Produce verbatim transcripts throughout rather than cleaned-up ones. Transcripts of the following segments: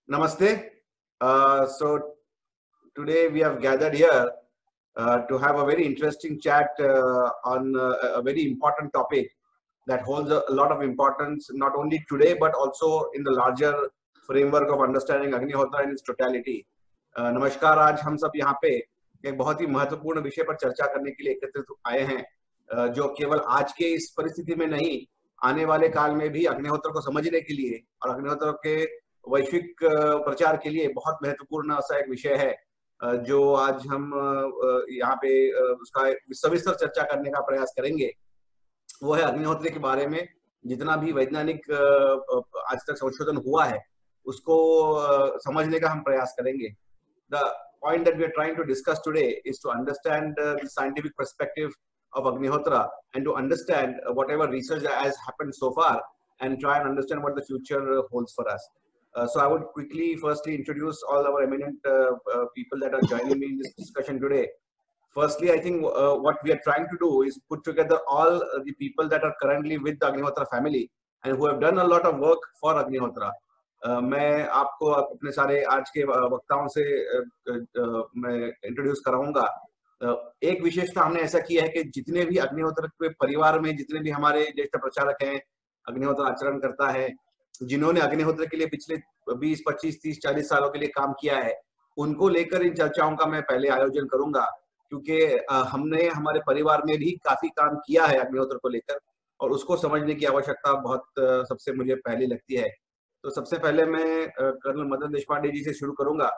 Namaste. Uh, so today we have gathered here uh, to have a very interesting chat uh, on uh, a very important topic that holds a, a lot of importance not only today but also in the larger framework of understanding Agnihotra in its totality. Uh, नमस्कार. आज हम सब यहाँ पे एक बहुत ही महत्वपूर्ण विषय पर चर्चा करने के लिए एकत्रित आए हैं, uh, जो केवल आज के इस परिस्थिति में नहीं, आने वाले काल में भी अग्निहोत्र को समझने के लिए और अग्निहोत्र के वैश्विक प्रचार के लिए बहुत महत्वपूर्ण ऐसा एक विषय है, जो आज हम यहाँ पे उसका सविस्तर चर्चा करने का प्रयास करेंगे। वो है अग्निहोत्री के बारे में जितना भी वैज्ञानिक आज तक संशोधन हुआ है उसको समझने का हम प्रयास करेंगे। The point that we are trying to discuss today is to understand the scientific perspective of Agnihotra and to understand whatever research has happened so far and try and understand what the future holds for us. Uh, so I would quickly firstly introduce all our eminent uh, uh, people that are joining me in this discussion today. Firstly, I think uh, what we are trying to do is put together all uh, the people that are currently with the Agnihotra family and who have done a lot of work for Agnihotra. Uh, मैं आपको अपने सारे आज के वक्ताओं से uh, uh, मैं introduce कराऊंगा। uh, एक विशेषता हमने ऐसा किया है कि जितने भी अग्निहोत्र के परिवार में जितने भी हमारे ज्येष्ठ प्रचारक हैं, अग्निहोत्र आचरण करता है, जिन्होंने अग्निहोत्र के लिए पिछले बीस, पच्चीस, तीस, चालीस सालों के लिए काम किया है, उनको लेकर इन चर्चाओं का मैं पहले आयोजन करूंगा, क्योंकि हमने हमारे परिवार में भी काफी काम किया है अग्निहोत्र को लेकर और उसको समझने की आवश्यकता बहुत सबसे मुझे पहले लगती है। तो सबसे पहले मैं कर्नल मदन देशपांडे जी से शुरू करूंगा।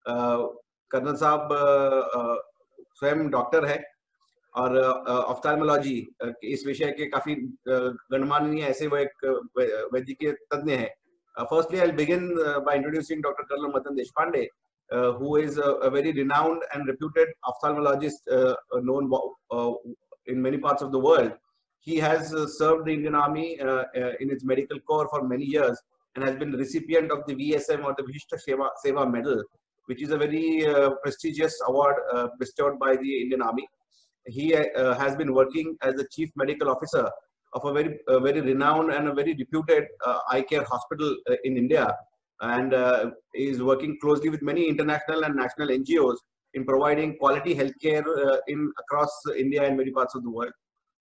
कर्नल साहब स्वयं डॉक्टर है और ऑफ्थाल्मोलॉजी इस विषय के काफी गणमान्य ऐसे वो एक वैद्यकीय तज्ञ है। Firstly I will begin by introducing doctor colonel Madan Deshpande, who is a, a very renowned and reputed ophthalmologist uh, known uh, in many parts of the world. He has uh, served the Indian Army uh, uh, in its medical corps for many years and has been the recipient of the V S M or the Vishishta Seva, Seva Medal, which is a very uh, prestigious award uh, bestowed by the Indian Army. He uh, has been working as the chief medical officer of a very, uh, very renowned and a very reputed uh, eye care hospital uh, in India, and uh, is working closely with many international and national N G Os in providing quality healthcare uh, in across India and many parts of the world.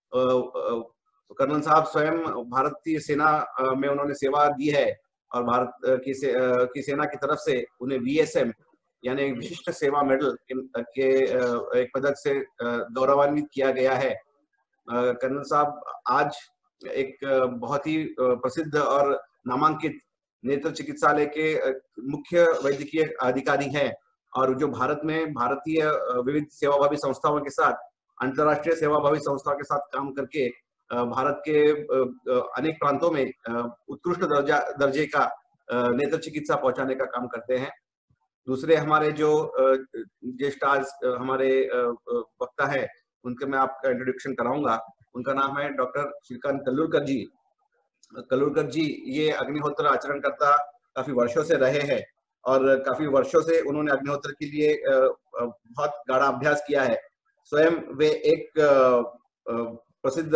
Colonel साहब स्वयं भारतीय सेना में उन्होंने सेवा दी है और भारत की, से, की सेना की तरफ से उन्हें वी एस एम यानी विशिष्ट सेवा मेडल के एक पदक से गौरवान्वित किया गया है। कर्नल साहब आज एक बहुत ही प्रसिद्ध और नामांकित नेत्र चिकित्सालय के मुख्य वैद्यकीय अधिकारी हैं और जो भारत में भारतीय विविध सेवाभावी संस्थाओं के साथ, अंतर्राष्ट्रीय सेवाभावी संस्थाओं के साथ काम करके भारत के अनेक प्रांतों में उत्कृष्ट दर्जा दर्जे का नेत्र चिकित्सा पहुंचाने का काम करते हैं। दूसरे हमारे जो ज्येष्ठ आज हमारे वक्ता है उनके मैं आपका इंट्रोडक्शन कराऊंगा। उनका नाम है डॉक्टर श्रीकांत कल्लूरकर जी। कल्लूरकर जी ये अग्निहोत्र आचरणकर्ता काफी वर्षों से रहे हैं और काफी वर्षों से उन्होंने अग्निहोत्र के लिए बहुत गाढ़ा अभ्यास किया है। स्वयं वे एक प्रसिद्ध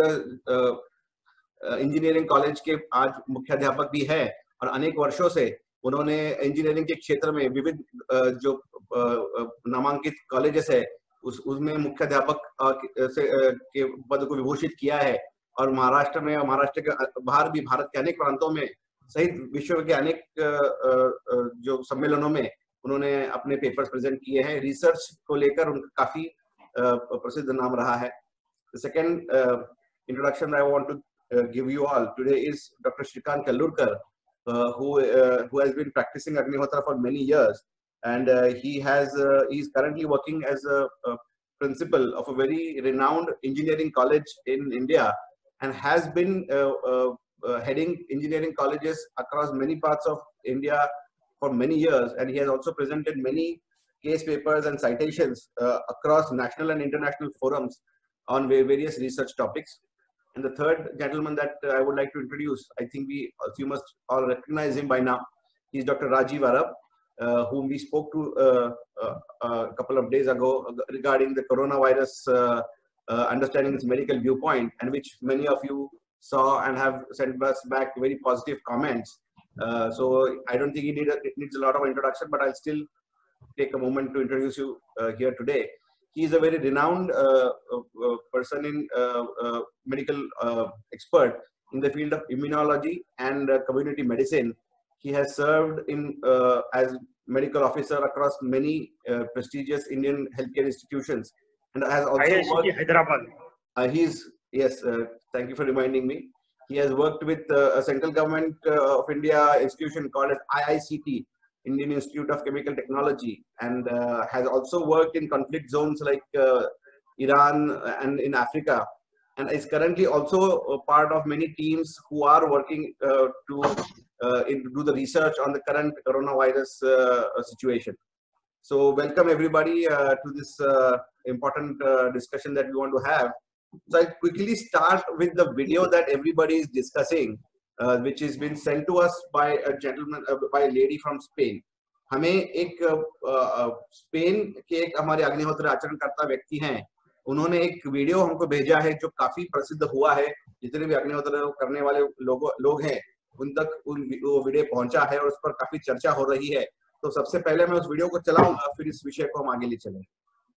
इंजीनियरिंग कॉलेज के आज मुख्याध्यापक भी हैं और अनेक वर्षों से उन्होंने इंजीनियरिंग के क्षेत्र में विविध जो नामांकित कॉलेजेस है उस उसमें मुख्याध्यापक से के पद को विभूषित किया है और महाराष्ट्र में महाराष्ट्र के बाहर भी भारत के अनेक प्रांतों में सहित विश्व के अनेक जो सम्मेलनों में उन्होंने अपने पेपर्स प्रेजेंट किए हैं। रिसर्च को लेकर उनका काफी प्रसिद्ध नाम रहा है। The second uh, introduction I want to uh, give you all today is Doctor Shrikant Kallurkar, uh, who uh, who has been practicing Agnihotra for many years, and uh, he has uh, he is currently working as a, a principal of a very renowned engineering college in India, and has been uh, uh, uh, heading engineering colleges across many parts of India for many years, and he has also presented many case papers and citations uh, across national and international forums on various research topics. And the third gentleman that uh, I would like to introduce, I think we you must all recognize him by now. He's Doctor Rajimwale, uh, whom we spoke to uh, uh, a couple of days ago regarding the coronavirus, uh, uh, understanding its medical viewpoint, and which many of you saw and have sent us back very positive comments. Uh, so I don't think it, need a, it needs a lot of introduction, but I'll still take a moment to introduce you uh, here today. He is a very renowned uh, uh, person in uh, uh, medical uh, expert in the field of immunology and uh, community medicine. He has served in uh, as medical officer across many uh, prestigious Indian healthcare institutions, and has also worked. Hyderabad. Uh, he's yes. Uh, thank you for reminding me. He has worked with uh, a central government uh, of India institution called as I I C T, Indian Institute of Chemical Technology, and uh, has also worked in conflict zones like uh, Iran and in Africa, and is currently also a part of many teams who are working uh, to uh, in, do the research on the current coronavirus uh, situation. So welcome everybody uh, to this uh, important uh, discussion that we want to have. So I'll quickly start with the video that everybody is discussing, uh, which has been sent to us by a gentleman, uh, by a lady from Spain. हमें एक Spain के एक हमारे अग्निहोत्र आचरणकर्ता व्यक्ति हैं, उन्होंने एक वीडियो हमको भेजा है जो काफी प्रसिद्ध हुआ है. जितने भी अग्निहोत्र करने वाले लोग लोग हैं उन तक उन वो वीडियो पहुंचा है और उस पर काफी चर्चा हो रही है. तो सबसे पहले मैं उस वीडियो को चलाऊंगा, फिर इस विषय को हम आगे ले चलेंगे.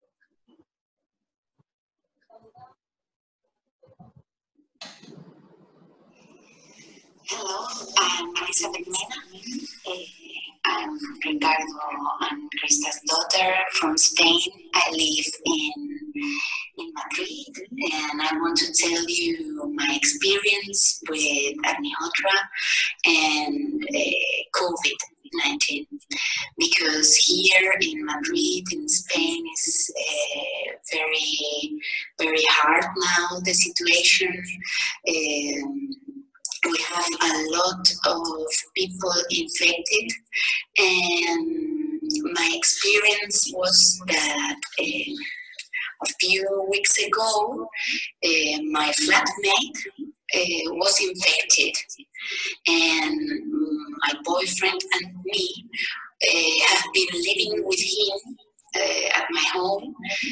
Hello, I'm Elizabeth Mena. Uh, I'm Ricardo and Crista's daughter from Spain. I live in, in Madrid, and I want to tell you my experience with Agnihotra and uh, COVID nineteen. Because here in Madrid, in Spain, is uh, very, very hard now, the situation. Um, We have a lot of people infected, and my experience was that uh, a few weeks ago, uh, my flatmate uh, was infected, and my boyfriend and me uh, have been living with him uh, at my home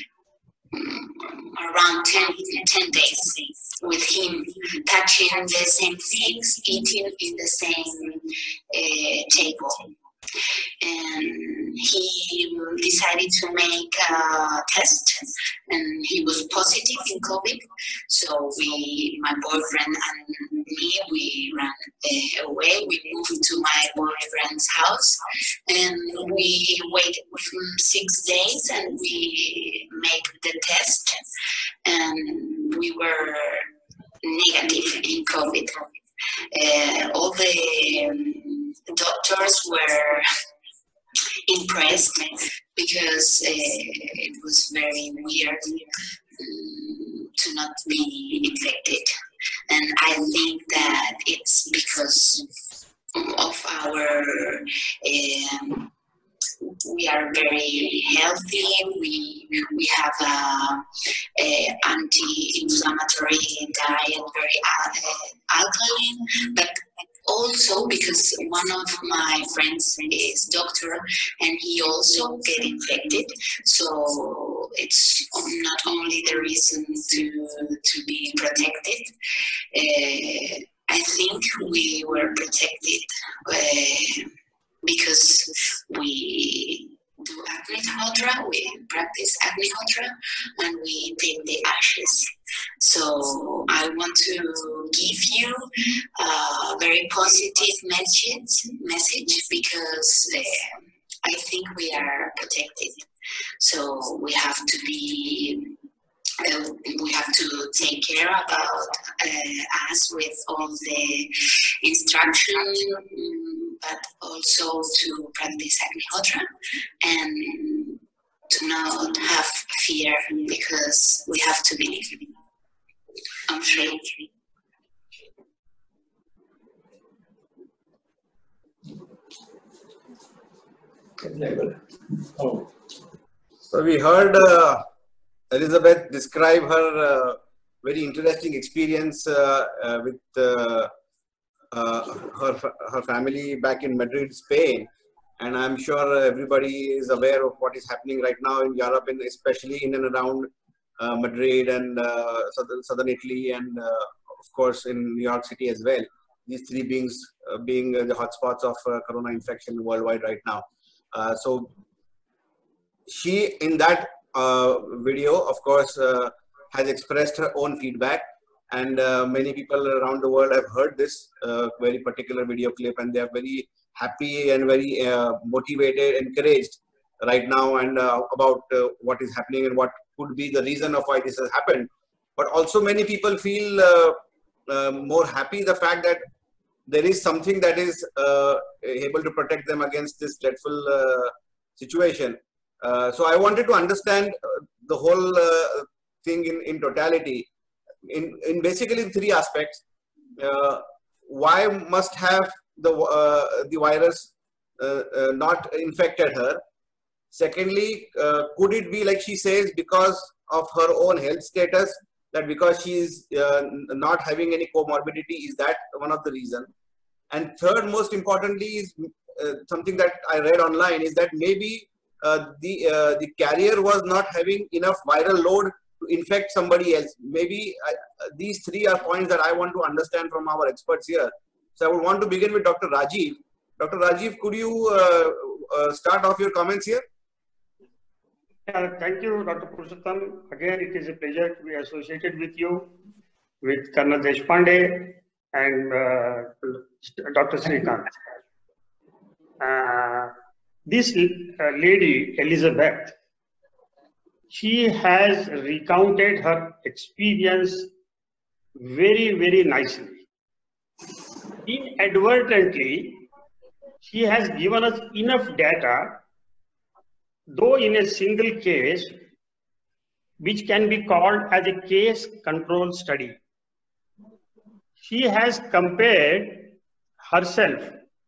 around ten, ten days with him, touching the same things, eating in the same uh, table. And he decided to make a test, and he was positive in COVID. So we, my boyfriend and me, we ran uh, away. We moved to my boyfriend's house, and we waited six days, and we made the test, and we were negative in COVID. Uh, all the um, doctors were impressed because uh, it was very weird um, to not be infected. And I think that it's because of our um, we are very healthy. We we have a, a anti-inflammatory diet, very uh, alkaline, but also because one of my friends is doctor and he also get infected. So it's not only the reason to to be protected. Uh, I think we were protected. Uh, because we do Agnihotra, we practice Agnihotra, and we take the ashes. So I want to give you a very positive message, message because uh, I think we are protected. So we have to be Uh, we have to take care about uh, us with all the instruction, but also to practice Agnihotra and to not have fear because we have to believe. I'm free. Oh. So we heard uh, Elizabeth describe her uh, very interesting experience uh, uh, with uh, uh, her her family back in Madrid, Spain, and I'm sure everybody is aware of what is happening right now in Europe, and especially in and around uh, Madrid and uh, southern, southern Italy, and uh, of course in New York City as well. these three beings uh, being uh, the hotspots of uh, corona infection worldwide right now. Uh, so she, in that uh, video, of course, uh, has expressed her own feedback, and uh, many people around the world have heard this uh, very particular video clip, and they are very happy and very uh, motivated, encouraged right now, and uh, about uh, what is happening and what could be the reason of why this has happened. But also many people feel uh, uh, more happy the fact that there is something that is uh, able to protect them against this dreadful uh, situation. Uh, so I wanted to understand uh, the whole uh, thing in, in totality, in, in basically three aspects. Uh, why must have the, uh, the virus uh, uh, not infected her? Secondly, uh, could it be, like she says, because of her own health status, that because she is uh, not having any comorbidity, is that one of the reasons? And third, most importantly, is uh, something that I read online, is that maybe uh, the uh, the carrier was not having enough viral load to infect somebody else. Maybe I, uh, these three are points that I want to understand from our experts here. So I would want to begin with Doctor Rajiv. Doctor Rajiv, could you uh, uh, start off your comments here? Uh, thank you, Doctor Purushottam. Again, it is a pleasure to be associated with you, with Colonel Deshpande and uh, Doctor Srikanth. Uh, this uh, lady, Elizabeth, she has recounted her experience very, very nicely. Inadvertently, she has given us enough data, though in a single case, which can be called as a case control study. She has compared herself.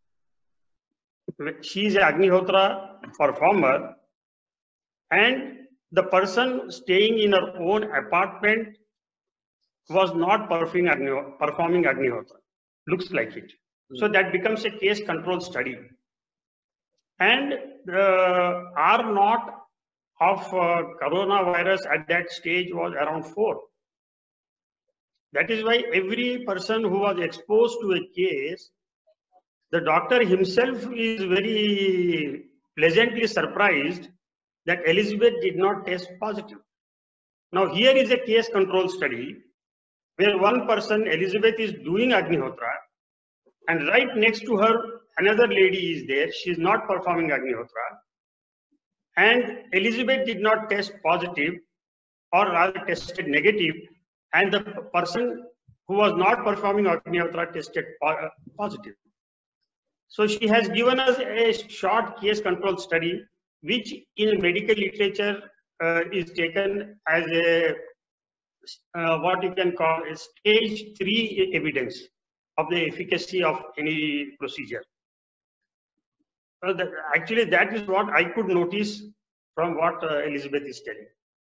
She is an Agnihotra performer, and the person staying in her own apartment was not performing Agnihotra. Looks like it. So that becomes a case control study. And the R naught of uh, coronavirus at that stage was around four. That is why every person who was exposed to a case, the doctor himself is very pleasantly surprised that Elizabeth did not test positive. Now here is a case control study where one person, Elizabeth, is doing Agnihotra, and right next to her another lady is there. She is not performing Agnihotra, and Elizabeth did not test positive, or rather tested negative, and the person who was not performing Agnihotra tested positive. So she has given us a short case control study, which in medical literature uh, is taken as a uh, what you can call a stage three evidence of the efficacy of any procedure. Uh, that, actually, that is what I could notice from what uh, Elizabeth is telling.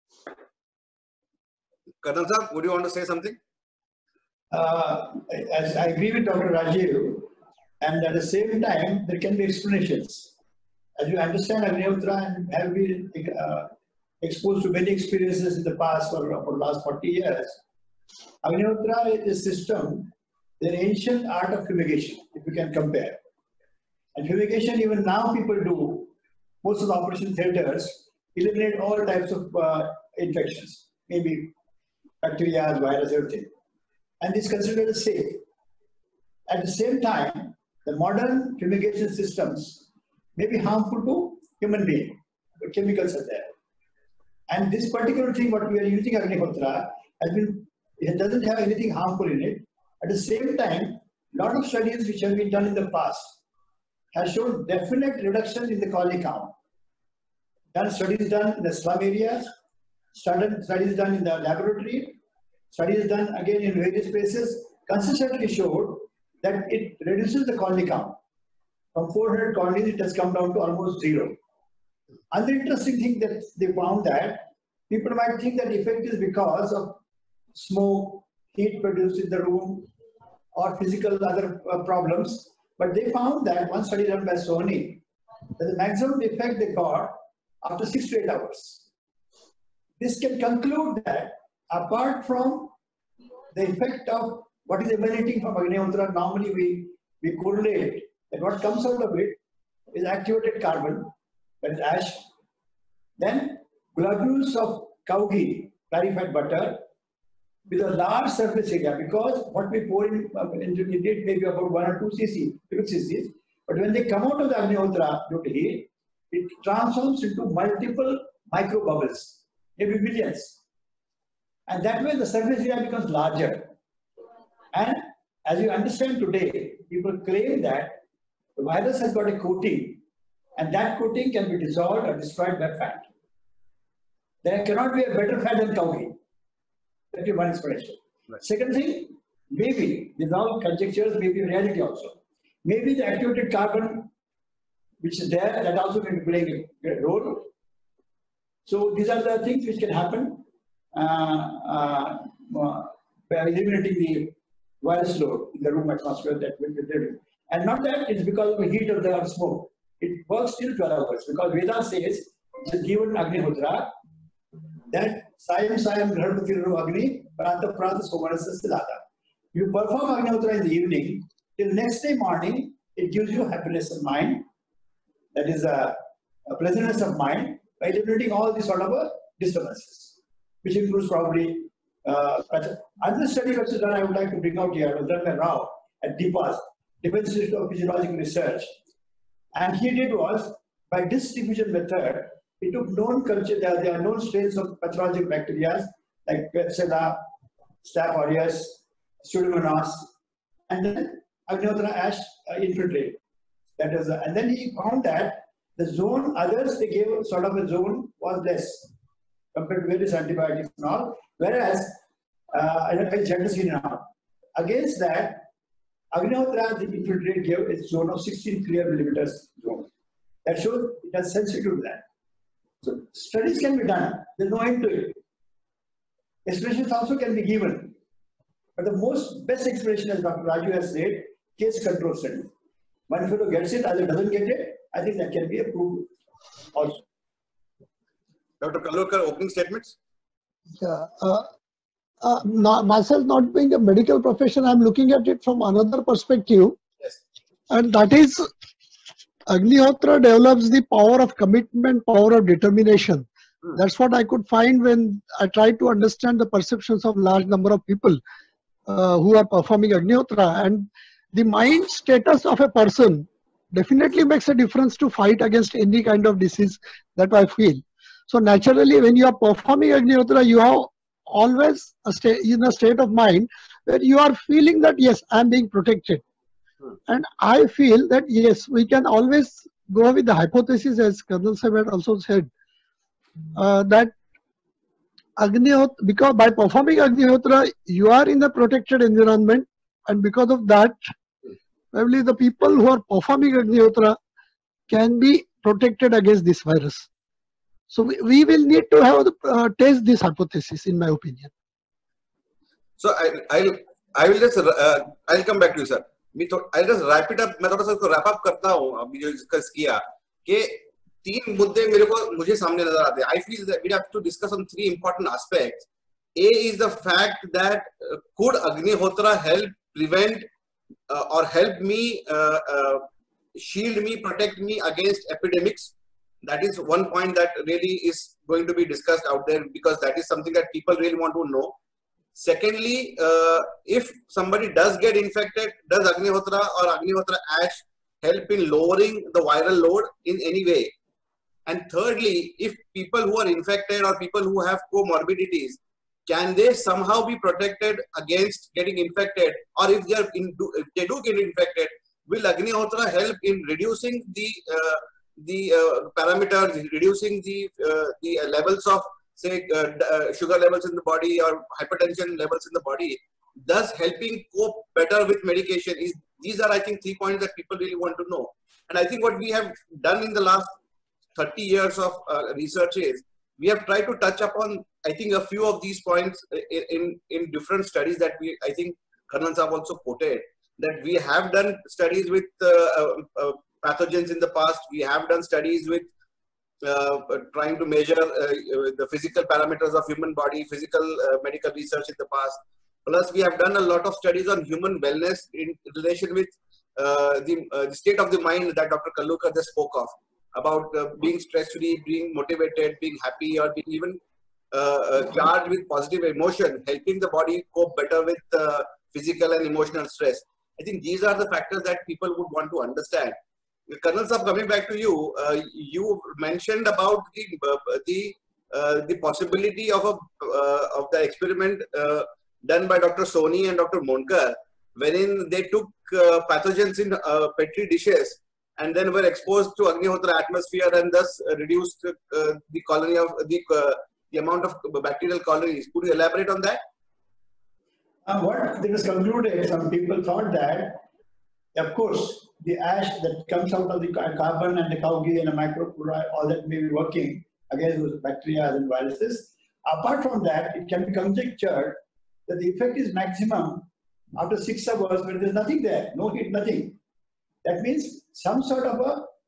Colonel Sir, would you want to say something? Uh, as I agree with Doctor Rajiv, and at the same time, there can be explanations. As you understand, Agnihotra and have been uh, exposed to many experiences in the past for, for the last forty years. Agnihotra is a system, the ancient art of fumigation, if you can compare. And fumigation, even now people do, most of the operation theaters eliminate all types of uh, infections, maybe bacteria, virus, everything. And this is considered as safe. At the same time, the modern fumigation systems may be harmful to human beings. The chemicals are there. And this particular thing, what we are using Agnihotra, has been, it doesn't have anything harmful in it. At the same time, a lot of studies which have been done in the past have shown definite reduction in the colony count. Done studies done in the slum areas, studies done in the laboratory, studies done again in various places, consistently showed that it reduces the colony count. From four hundred colonies, it has come down to almost zero. Another interesting thing that they found that people might think that effect is because of smoke, heat produced in the room, or physical other uh, problems. But they found that one study done by Sony, that the maximum effect they got after six to eight hours. This can conclude that apart from the effect of what is emanating from Agnihotra? Normally we, we correlate that what comes out of it is activated carbon, that is ash, then globules of cow ghee, clarified butter, with a large surface area, because what we pour in, uh, into it may be about one or two cc, two cc's, but when they come out of the Agnihotra due to heat, it transforms into multiple micro bubbles, maybe millions. And that way the surface area becomes larger. And as you understand today, people claim that the virus has got a coating, and that coating can be dissolved or destroyed by fat. There cannot be a better fat than cow ghee. That is one explanation. Right. Second thing, maybe, these all conjectures, maybe reality also. Maybe the activated carbon which is there, that also can be playing a role. So these are the things which can happen uh, uh, by eliminating the virus load in the room atmosphere that will be there. And not that it's because of the heat of the smoke. It works till twelve hours, because Veda says, it's given Agnihotra, that Sayam Sayam Grahapatiru Agni, Pranta Pranta Somanasa Siddhata. You perform Agnihotra in the evening, till next day morning, it gives you happiness of mind, that is a, a pleasantness of mind, by eliminating all these sort of uh, disturbances, which includes probably uh, another study which is done, I would like to bring out here, was done by Rao at DePass, Defense Institute of Physiological Research. And he did was, by distribution method, he took known culture, there, there are known strains of pathological bacteria like Klebsiella, Staph aureus, Pseudomonas, and then Agnihotra ash uh, infiltrate. That is, uh, and then he found that the zone, others they gave sort of a zone was less compared to various antibiotics and all, whereas uh, now. Against that, Agnihotra, the infiltrate gave a zone of sixteen clear millimeters zone. That shows it has sensitive to that. So studies can be done. There's no end to it. Explanations also can be given. But the most best explanation, as Doctor Raju has said, case control study. One fellow gets it, other doesn't get it. I think that can be approved also. Doctor Kallurkar, opening statements? Yeah. Uh, uh, not, myself not being a medical profession, I'm looking at it from another perspective. Yes. And that is, Agnihotra develops the power of commitment, power of determination. Hmm. That's what I could find when I tried to understand the perceptions of large number of people uh, who are performing Agnihotra. And the mind status of a person definitely makes a difference to fight against any kind of disease, that I feel. So naturally, when you are performing Agnihotra, you have always a state, in a state of mind where you are feeling that, yes, I am being protected. Hmm. And I feel that, yes, we can always go with the hypothesis, as Colonel Sahib had also said, uh, that Agnihotra, because by performing Agnihotra, you are in a protected environment, and because of that, probably the people who are performing Agnihotra can be protected against this virus. So we, we will need to have the, uh, test this hypothesis, in my opinion. So I I'll I will just uh, I'll come back to you, sir. I'll just wrap it up. मैं थोड़ा सा इसको wrap up करता हूँ. अभी जो discuss किया कि तीन मुद्दे मेरे को मुझे सामने नजर आते हैं. I feel that we have to discuss on three important aspects. A is the fact that uh, could Agnihotra help prevent uh, or help me uh, uh, shield me, protect me against epidemics? That is one point that really is going to be discussed out there, because that is something that people really want to know. Secondly, uh, if somebody does get infected, does Agnihotra or Agnihotra ash help in lowering the viral load in any way? And thirdly, if people who are infected or people who have comorbidities, can they somehow be protected against getting infected? Or if they, are in, if they do get infected, will Agnihotra help in reducing the uh, the uh, parameters, reducing the uh, the levels of, say, uh, uh, sugar levels in the body or hypertension levels in the body, thus helping cope better with medication? Is these are, I think, three points that people really want to know. And I think what we have done in the last thirty years of uh, research is we have tried to touch upon, I think, a few of these points in in, in different studies that we, I think Colonel Saab also quoted, that we have done studies with uh, uh, uh, pathogens in the past. We have done studies with uh, trying to measure uh, the physical parameters of human body, physical uh, medical research in the past. Plus, we have done a lot of studies on human wellness in relation with uh, the, uh, the state of the mind that Doctor Kallurkar just spoke of, about uh, being stress-free, being motivated, being happy, or being even uh, uh, charged with positive emotion, helping the body cope better with uh, physical and emotional stress. I think these are the factors that people would want to understand. Colonel Saab, coming back to you, uh, you mentioned about the uh, the uh, the possibility of a uh, of the experiment uh, done by Doctor Soni and Doctor Monkar, wherein they took uh, pathogens in uh, petri dishes and then were exposed to Agnihotra atmosphere and thus uh, reduced uh, the colony of the uh, the amount of bacterial colonies. Could you elaborate on that? Uh, what it was concluded, some people thought that, of course, the ash that comes out of the carbon and the cow ghee and the microflora, all that may be working against those bacteria and viruses. Apart from that, it can be conjectured that the effect is maximum after six hours when there's nothing there, no heat, nothing. That means some sort of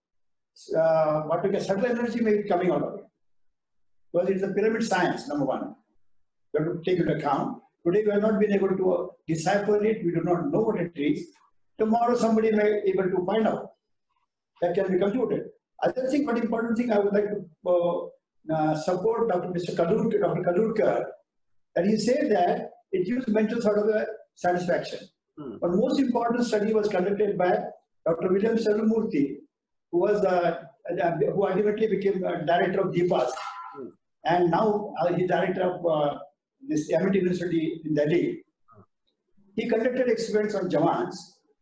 a, uh, what we call subtle energy may be coming out of it. Because it's a pyramid science, number one. We have to take into account. Today we have not been able to uh, decipher it, we do not know what it is. Tomorrow somebody may be able to find out. That can be concluded. Other thing, one important thing I would like to uh, uh, support Doctor Mister Kallurkar, Doctor Kallurkar, that he said that it gives mental sort of a satisfaction. Hmm. But most important study was conducted by Doctor William Sarvamurthy, who was uh, uh, who ultimately became uh, director of D P A S, hmm. and now uh, he's director of uh, this M I T University in Delhi. Hmm. He conducted experiments on Jawans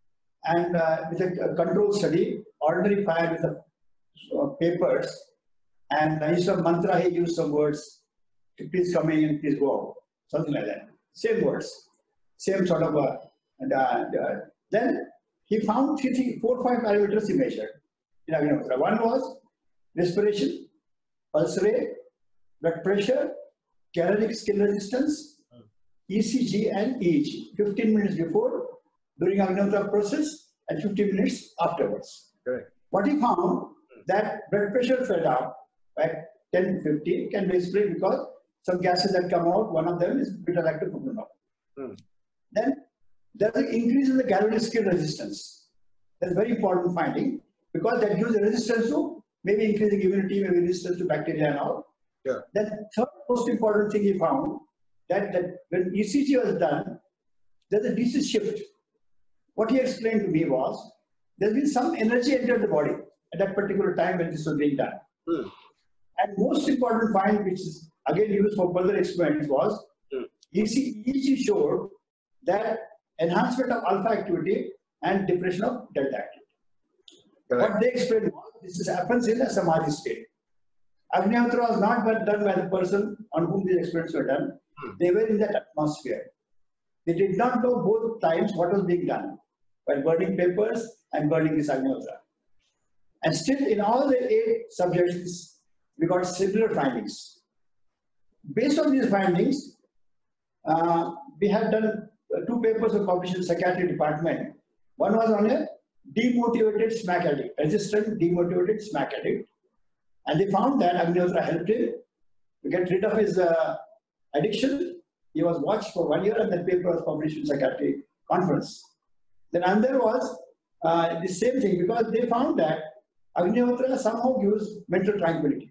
and uh, with a, a control study, ordinary fire with a, uh, papers, and uh, instead of mantra, he used some words, please come in and please go out, something like that. Same words, same sort of, uh, and, uh, uh, then he found three, three, four, five parameters he measured in Agnihotra. One was respiration, pulse rate, blood pressure, caloric skin resistance, E C G and E E G, fifteen minutes before, during Agnihotra process, and fifteen minutes afterwards. Correct. What he found, that blood pressure fell down by ten to fifteen, can be explained because some gases that come out, one of them is beta-lactam propionol. Hmm. Then there is an increase in the caloric skin resistance. That's a very important finding because that gives a resistance to maybe increasing immunity, maybe resistance to bacteria and all. Yeah. Then third most important thing he found, that, that when E C G was done, there's a disease shift. What he explained to me was, there's been some energy entered the body at that particular time when this was being done. Hmm. And most important find, which is again used for further experiments, was hmm. E C G showed that enhancement of alpha activity and depression of delta activity. Correct. What they explained was, this is, happens in a samadhi state. Agnihotra was not done by the person on whom these experiments were done. Hmm. They were in that atmosphere. They did not know both times what was being done by burning papers and burning this Agnihotra. And still, in all the eight subjects, we got similar findings. Based on these findings, uh, we have done two papers of published in the psychiatry department. One was on a demotivated smack addict, resistant demotivated smack addict. And they found that Agnihotra helped him to get rid of his uh, addiction. He was watched for one year and that paper was published in psychiatry conference. Then another was uh, the same thing because they found that Agnihotra somehow gives mental tranquility.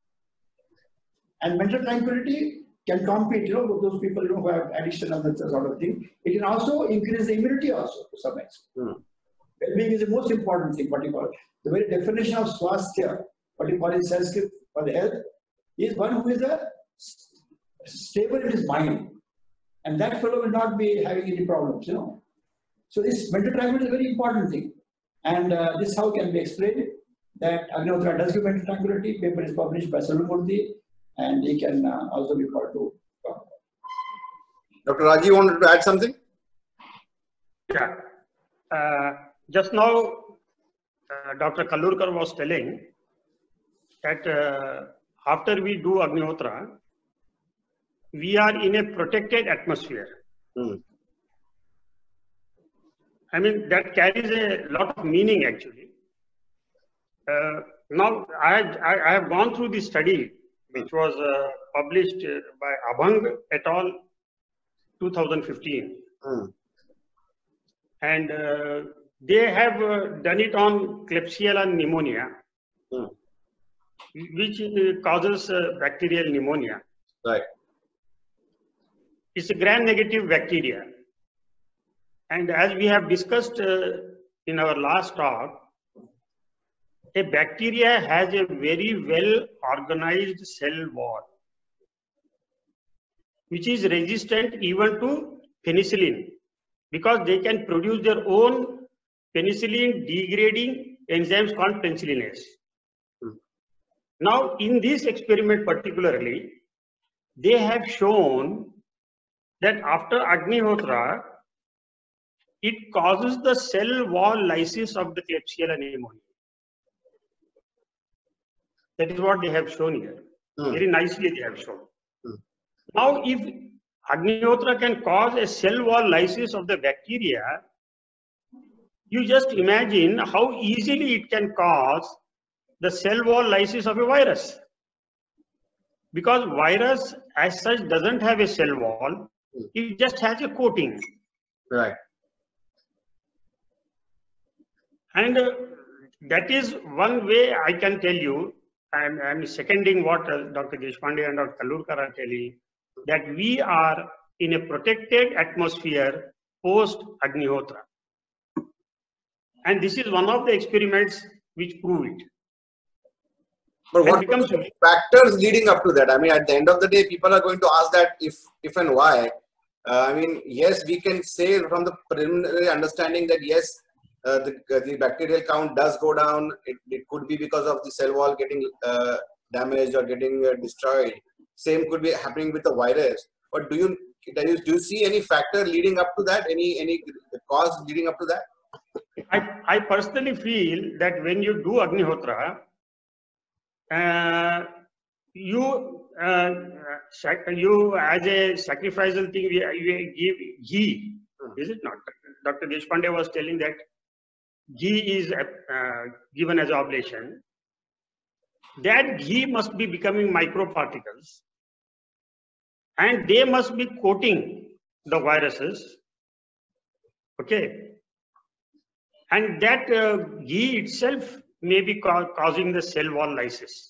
And mental tranquility can compete, you know, with those people, you know, who have addiction and that sort of thing. It can also increase the immunity also to some extent. Hmm. Well-being is the most important thing, what you call it. The very definition of swasthya, what you call in Sanskrit for the health, is one who is a stable in his mind. And that fellow will not be having any problems, you know. So this mental tranquility is a very important thing. And uh, this how can be explained that Agnihotra does give mental tranquility. Paper is published by Sarvamurthy, and he can uh, also be called to talk. Doctor Raji, wanted to add something? Yeah. Uh, just now, uh, Doctor Kallurkar was telling that uh, after we do Agnihotra, we are in a protected atmosphere. Hmm. I mean, that carries a lot of meaning actually. Uh, now, I, I, I have gone through the study which was uh, published uh, by Abhang et al. two thousand fifteen. Mm. And uh, they have uh, done it on Klebsiella pneumonia, Mm. which uh, causes uh, bacterial pneumonia. Right. It's a gram-negative bacteria. And as we have discussed uh, in our last talk, a bacteria has a very well-organized cell wall, which is resistant even to penicillin, because they can produce their own penicillin-degrading enzymes called penicillinase. Hmm. Now, in this experiment particularly, they have shown that after Agnihotra, it causes the cell wall lysis of the Klebsiella pneumoniae. That is what they have shown here. Hmm. Very nicely they have shown. Hmm. Now, if Agnihotra can cause a cell wall lysis of the bacteria, you just imagine how easily it can cause the cell wall lysis of a virus. Because virus as such doesn't have a cell wall, it just has a coating. Right. And uh, that is one way I can tell you, I'm, I'm seconding what uh, Doctor Deshpande and Doctor Kallurkar are telling, that we are in a protected atmosphere post Agnihotra. And this is one of the experiments which prove it. But And what becomes are the factors leading up to that? I mean, at the end of the day, people are going to ask that if, if and why. Uh, I mean, yes, we can say from the preliminary understanding that yes, uh, the, uh, the bacterial count does go down. It, it could be because of the cell wall getting uh, damaged or getting uh, destroyed. Same could be happening with the virus. But do you, do you do you see any factor leading up to that? Any any cause leading up to that? I, I personally feel that when you do Agnihotra, uh, you uh, you as a sacrificial thing, you, you give ghee, is it not? Doctor Deshpande was telling that ghee is uh, given as oblation. That ghee must be becoming microparticles, and they must be coating the viruses. Okay. And that uh, ghee itself may be ca causing the cell wall lysis.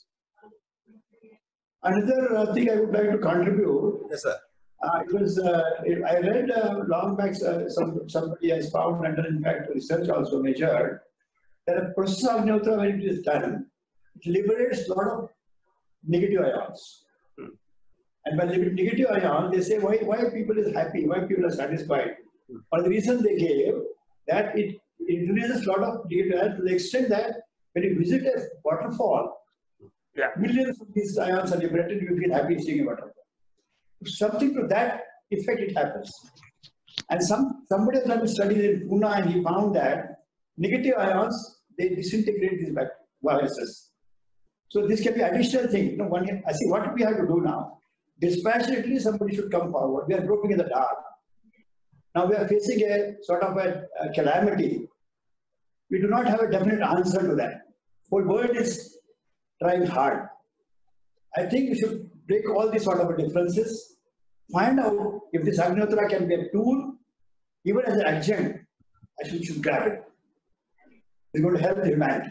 Another uh, thing I would like to contribute. Yes, sir. Uh, it was uh, it, I read uh, long back. Uh, some somebody has found under in fact research also measured that a process of Agnihotra, when it is done, it liberates a lot of negative ions. Hmm. And by negative ions, they say why why people is happy, why people are satisfied. Hmm. Or the reason they gave that it it releases a lot of negative ions to the extent that when you visit a waterfall, yeah. millions of these ions are liberated, you feel happy seeing a waterfall. Something to that effect it happens. And some somebody has done studies in Pune and he found that negative ions, they disintegrate these viruses. So this can be additional thing. You know, one, I see what we have to do now. Dispassionately, somebody should come forward. We are groping in the dark. Now we are facing a sort of a, a calamity. We do not have a definite answer to that. Whole world is trying hard. I think we should break all these sort of differences, find out if this Agnihotra can be a tool, even as an adjunct. I should, should grab it. It's going to help the humanity.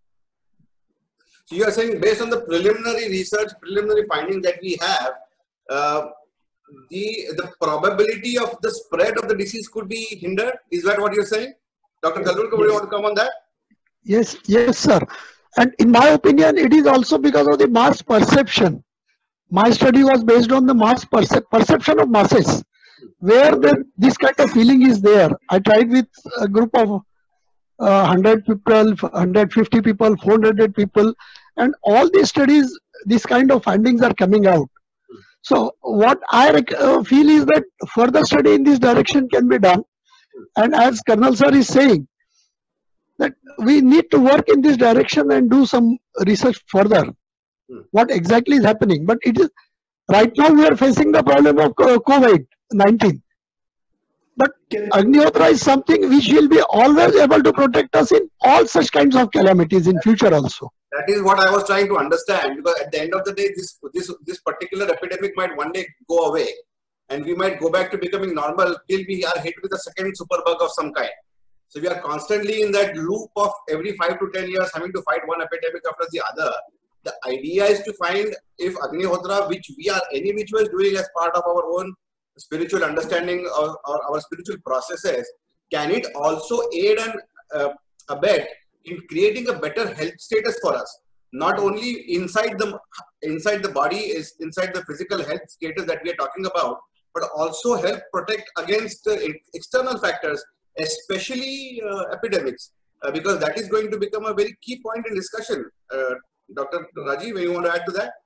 So you are saying based on the preliminary research, preliminary findings that we have, uh, the the probability of the spread of the disease could be hindered. Is that what you're saying? Doctor Kallurkar, would you want to come on that? Yes, yes, sir. And in my opinion, it is also because of the mass perception. My study was based on the mass percep perception of masses, where the, this kind of feeling is there. I tried with a group of uh, one hundred people, one hundred fifty people, four hundred people, and all these studies, this kind of findings are coming out. So what I uh, feel is that further study in this direction can be done. And as Colonel Sir is saying, that we need to work in this direction and do some research further. Hmm. What exactly is happening? But it is right now we are facing the problem of COVID nineteen. But Agnihotra is something which will be always able to protect us in all such kinds of calamities in future also. That is what I was trying to understand, because at the end of the day, this this this particular epidemic might one day go away. and we might go back to becoming normal till we are hit with a second superbug of some kind. So we are constantly in that loop of every five to ten years having to fight one epidemic after the other. The idea is to find if Agnihotra, which we are any which was doing as part of our own spiritual understanding or, or our spiritual processes, can it also aid and uh, abet in creating a better health status for us? Not only inside the inside the body, is inside the physical health status that we are talking about, but also help protect against uh, external factors, especially uh, epidemics, uh, because that is going to become a very key point in discussion. Uh, Doctor Rajiv, you want to add to that?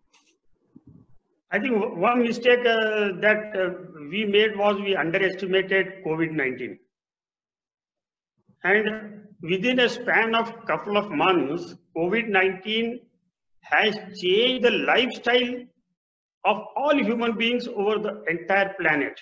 I think one mistake uh, that uh, we made was we underestimated COVID nineteen. And within a span of couple of months, COVID nineteen has changed the lifestyle of all human beings over the entire planet.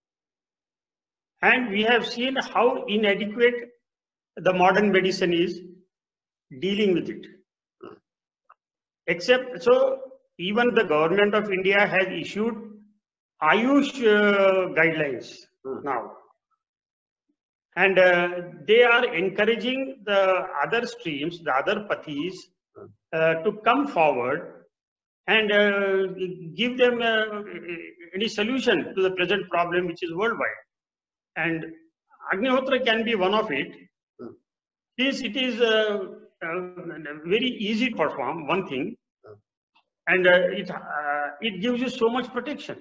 And we have seen how inadequate the modern medicine is dealing with it. Except, so even the government of India has issued Ayush uh, guidelines hmm. now. And uh, they are encouraging the other streams, the other pathis, uh, to come forward and uh, give them uh, any solution to the present problem, which is worldwide. And Agnihotra can be one of it. Since it is uh, uh, very easy to perform, one thing, and uh, it, uh, it gives you so much protection.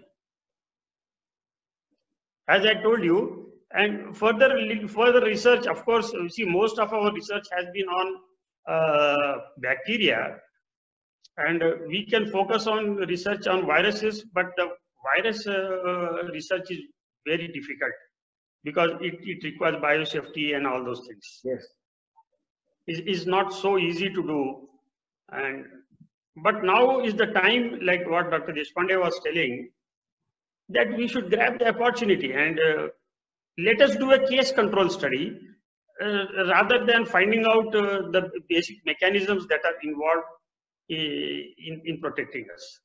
As I told you, and further further research, of course, you see, most of our research has been on uh, bacteria, and uh, we can focus on research on viruses, but the virus uh, research is very difficult because it, it requires biosafety and all those things. Yes, it is not so easy to do. And but now is the time, like what Doctor Deshpande was telling, that we should grab the opportunity and uh, let us do a case control study uh, rather than finding out uh, the basic mechanisms that are involved in, in protecting us.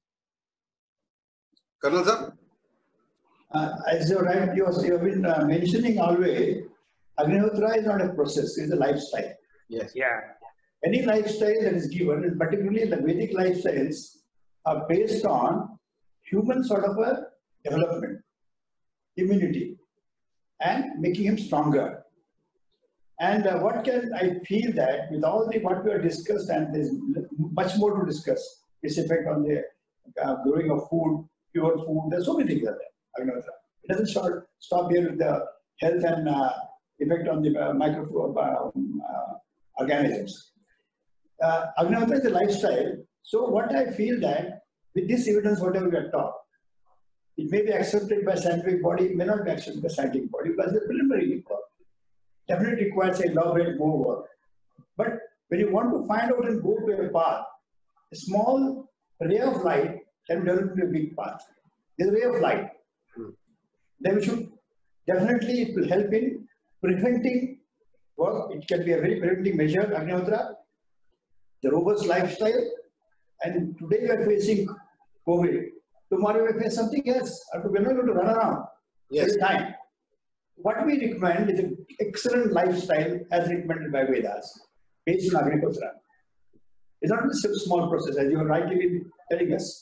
Colonel sir? Uh, as you're right, you have, you have been uh, mentioning always, Agnihotra is not a process, it's a lifestyle. Yes. Yeah. Any lifestyle that is given, and particularly the Vedic lifestyles, are based on human sort of a development, immunity, and making him stronger. And uh, what can I feel that with all the what we have discussed, and there's much more to discuss, its effect on the uh, growing of food, pure food, there's so many things are there. It doesn't start, stop here with the health and uh, effect on the uh, micro um, uh, organisms. Uh, Agnihotra is a lifestyle. So what I feel that with this evidence, whatever we are taught, it may be accepted by scientific body, it may not be accepted by scientific body because the preliminary work definitely requires a elaborate more work. But when you want to find out and go to a path, a small ray of light can develop into a big path. There's a ray of light. Hmm. Then we should definitely, it will help in preventing work. It can be a very preventing measure, Agnihotra, the robust lifestyle. And today we are facing COVID. Tomorrow we face something else. We're not going to run around yes. every time. What we recommend is an excellent lifestyle as recommended by Vedas, based on Agnihotra. It's not a small process, as you are rightly been telling us.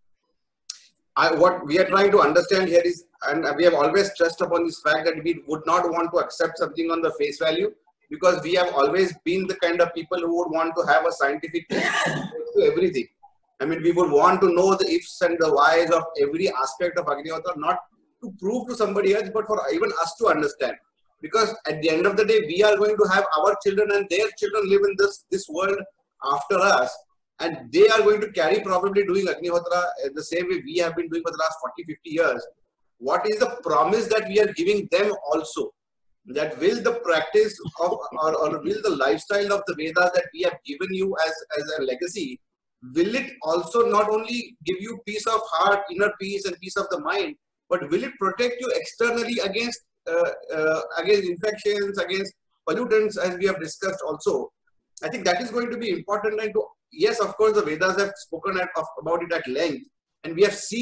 I, what we are trying to understand here is, and we have always stressed upon this fact that we would not want to accept something on the face value, because we have always been the kind of people who would want to have a scientific approach to everything. I mean, we would want to know the ifs and the whys of every aspect of Agnihotra, not to prove to somebody else, but for even us to understand. Because at the end of the day, we are going to have our children and their children live in this, this world after us. And they are going to carry probably doing Agnihotra the same way we have been doing for the last forty, fifty years. What is the promise that we are giving them also? That will the practice of, or, or will the lifestyle of the Vedas that we have given you as, as a legacy, will it also not only give you peace of heart, inner peace and peace of the mind, but will it protect you externally against, uh, uh, against infections, against pollutants, as we have discussed also? I think that is going to be important. And to, yes, of course, the Vedas have spoken at, of, about it at length, and we have seen it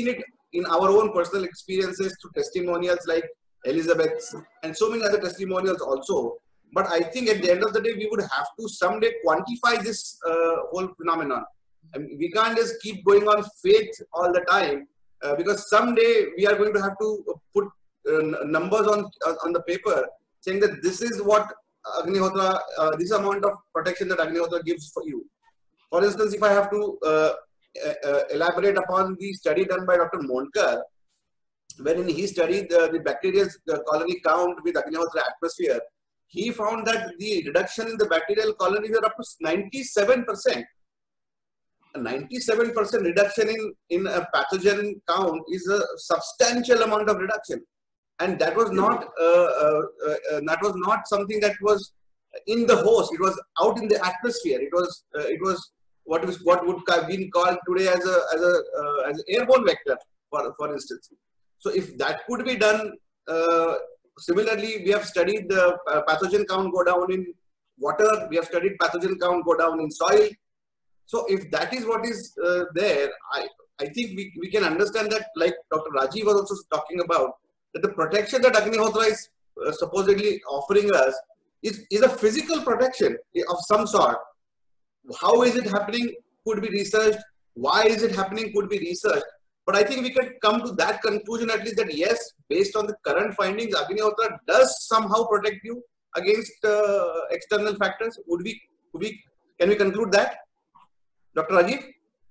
in our own personal experiences through testimonials like Elizabeth's and so many other testimonials also. But I think at the end of the day, we would have to someday quantify this uh, whole phenomenon. And we can't just keep going on faith all the time, uh, because someday we are going to have to put uh, numbers on uh, on the paper saying that this is what Agnihotra, uh, this amount of protection that Agnihotra gives for you. For instance, if I have to uh, uh, elaborate upon the study done by Doctor Mondkar, wherein he studied uh, the bacterial colony count with Agnihotra atmosphere, he found that the reduction in the bacterial colonies are up to ninety-seven percent. A ninety-seven percent reduction in, in a pathogen count is a substantial amount of reduction. And that was not uh, uh, uh, that was not something that was in the host. It was out in the atmosphere. It was uh, it was what was what would have been called today as a as a uh, as an airborne vector, for for instance. So if that could be done, uh, similarly, we have studied the uh, pathogen count go down in water. We have studied pathogen count go down in soil. So if that is what is uh, there, I I think we we can understand that, like Doctor Rajiv was also talking about, that the protection that Agnihotra is uh, supposedly offering us is, is a physical protection of some sort. How is it happening could be researched. Why is it happening could be researched. But I think we can come to that conclusion at least, that yes, based on the current findings, Agnihotra does somehow protect you against uh, external factors. Would we, would we, can we conclude that? Doctor Rajiv?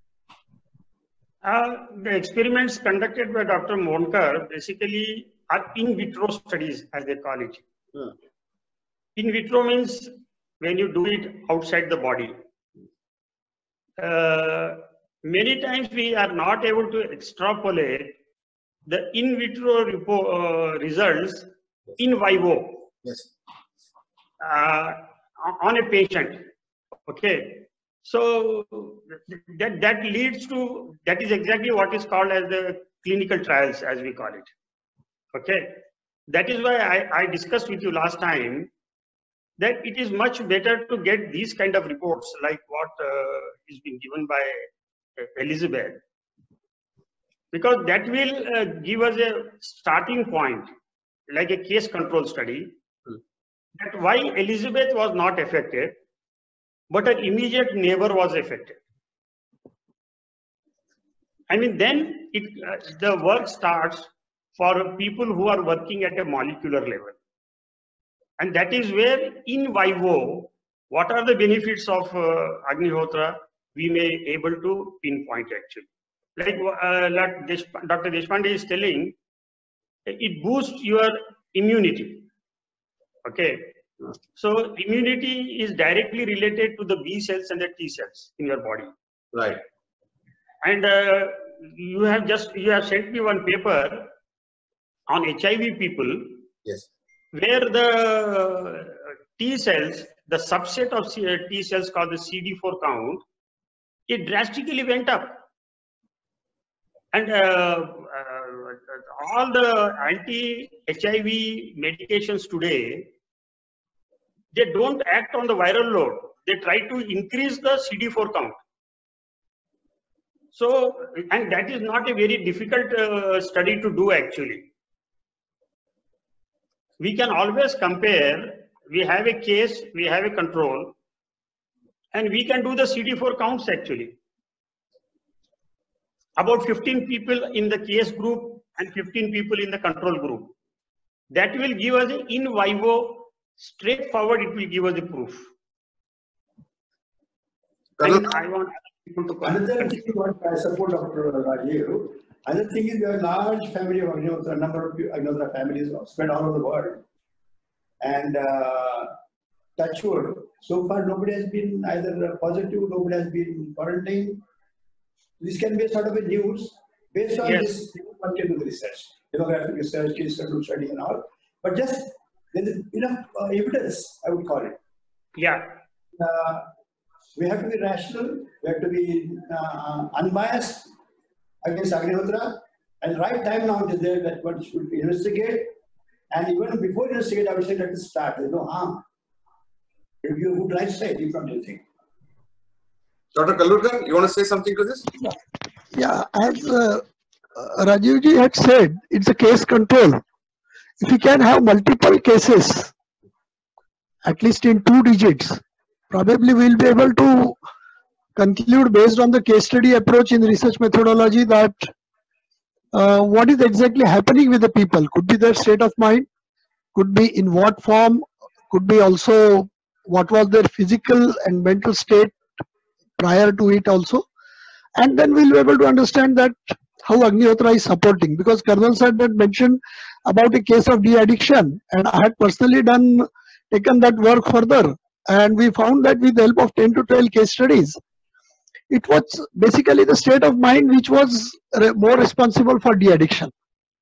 Uh, the experiments conducted by Doctor Mondkar basically are in vitro studies, as they call it. Hmm. In vitro means when you do it outside the body. Uh, many times we are not able to extrapolate the in vitro report, uh, results in vivo. Yes. Uh, on a patient. Okay. So that, that leads to, that is exactly what is called as the clinical trials, as we call it. Okay. That is why I, I discussed with you last time that it is much better to get these kind of reports like what uh, is being given by Elizabeth, because that will uh, give us a starting point, like a case control study, hmm. that why Elizabeth was not affected, but her immediate neighbor was affected. I mean, then it, uh, the work starts for people who are working at a molecular level. And that is where in vivo, what are the benefits of uh, Agnihotra, we may able to pinpoint actually. Like, uh, like Doctor Deshpande is telling, it boosts your immunity. Okay. So immunity is directly related to the B cells and the T cells in your body. Right. And uh, you have just, you have sent me one paper on H I V people. Yes. Where the T cells, the subset of T cells called the C D four count, it drastically went up. And uh, uh, all the anti-H I V medications today, they don't act on the viral load. They try to increase the C D four count. So, and that is not a very difficult uh, study to do actually. We can always compare, we have a case, we have a control, and we can do the C D four counts actually. About fifteen people in the case group and fifteen people in the control group. That will give us a in vivo, straightforward, it will give us a proof. And I want people to Another thing what I support Doctor Rajiv, another thing is we have a large family of Agnihotra, a number of Agnihotra families spread all over the world. And uh, touch wood, so far nobody has been either positive, nobody has been quarantined. This can be a sort of a news based on yes. this quantitative research, demographic research, case control study and all. But just there is enough uh, evidence, I would call it. Yeah. Uh, we have to be rational, we have to be uh, unbiased against Agnihotra, and right time now is there that one should investigate, and even before investigate, I would say let us start. There's no harm. If you would right side, if not anything. Doctor Kallurkar, you want to say something to this? Yeah, as uh, uh, Rajivji had said, it's a case control. If you can have multiple cases, at least in two digits, probably we'll be able to conclude based on the case study approach in research methodology that uh, what is exactly happening with the people. Could be their state of mind, could be in what form, could be also what was their physical and mental state prior to it also. And then we'll be able to understand that how Agnihotra is supporting, because Colonel sir had mentioned about a case of de-addiction, and I had personally done taken that work further, and we found that with the help of ten to twelve case studies, it was basically the state of mind which was re more responsible for de-addiction.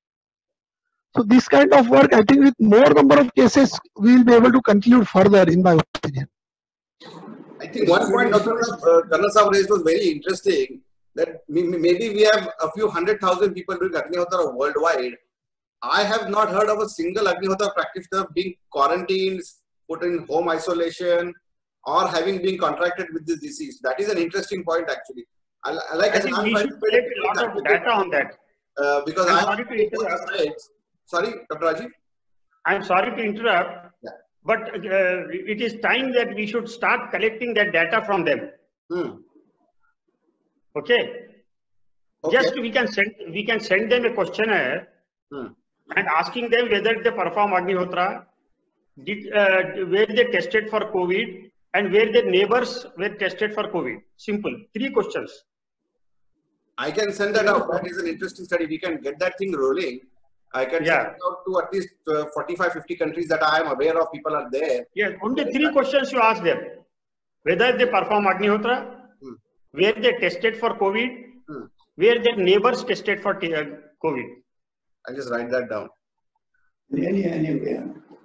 So this kind of work, I think with more number of cases, we will be able to conclude further, in my opinion. I think one point Doctor Uh, Colonel Saab raised was very interesting, that maybe we have a few hundred thousand people doing Agnihotra worldwide. I have not heard of a single Agnihotra practitioner being quarantined, put in home isolation, or having been contracted with this disease. That is an interesting point, actually. I, I like I think we should collect a lot of data on that. Uh, because I'm I sorry to interrupt. Sorry, Doctor Rajiv? I'm sorry to interrupt, yeah. but uh, it is time that we should start collecting that data from them. Hmm. Okay. Okay. Just we can send we can send them a questionnaire hmm. and asking them whether they perform Agnihotra, did uh, where they tested for COVID, and where their neighbors were tested for COVID. Simple. Three questions. I can send that out. That is an interesting study. We can get that thing rolling. I can yeah. send it out to at least uh, forty-five, fifty countries that I am aware of. People are there. Yes, only three questions you ask them. Whether they perform Agnihotra, hmm. where they tested for COVID, hmm. where their neighbors tested for uh, COVID. I'll just write that down. Any, any, yeah.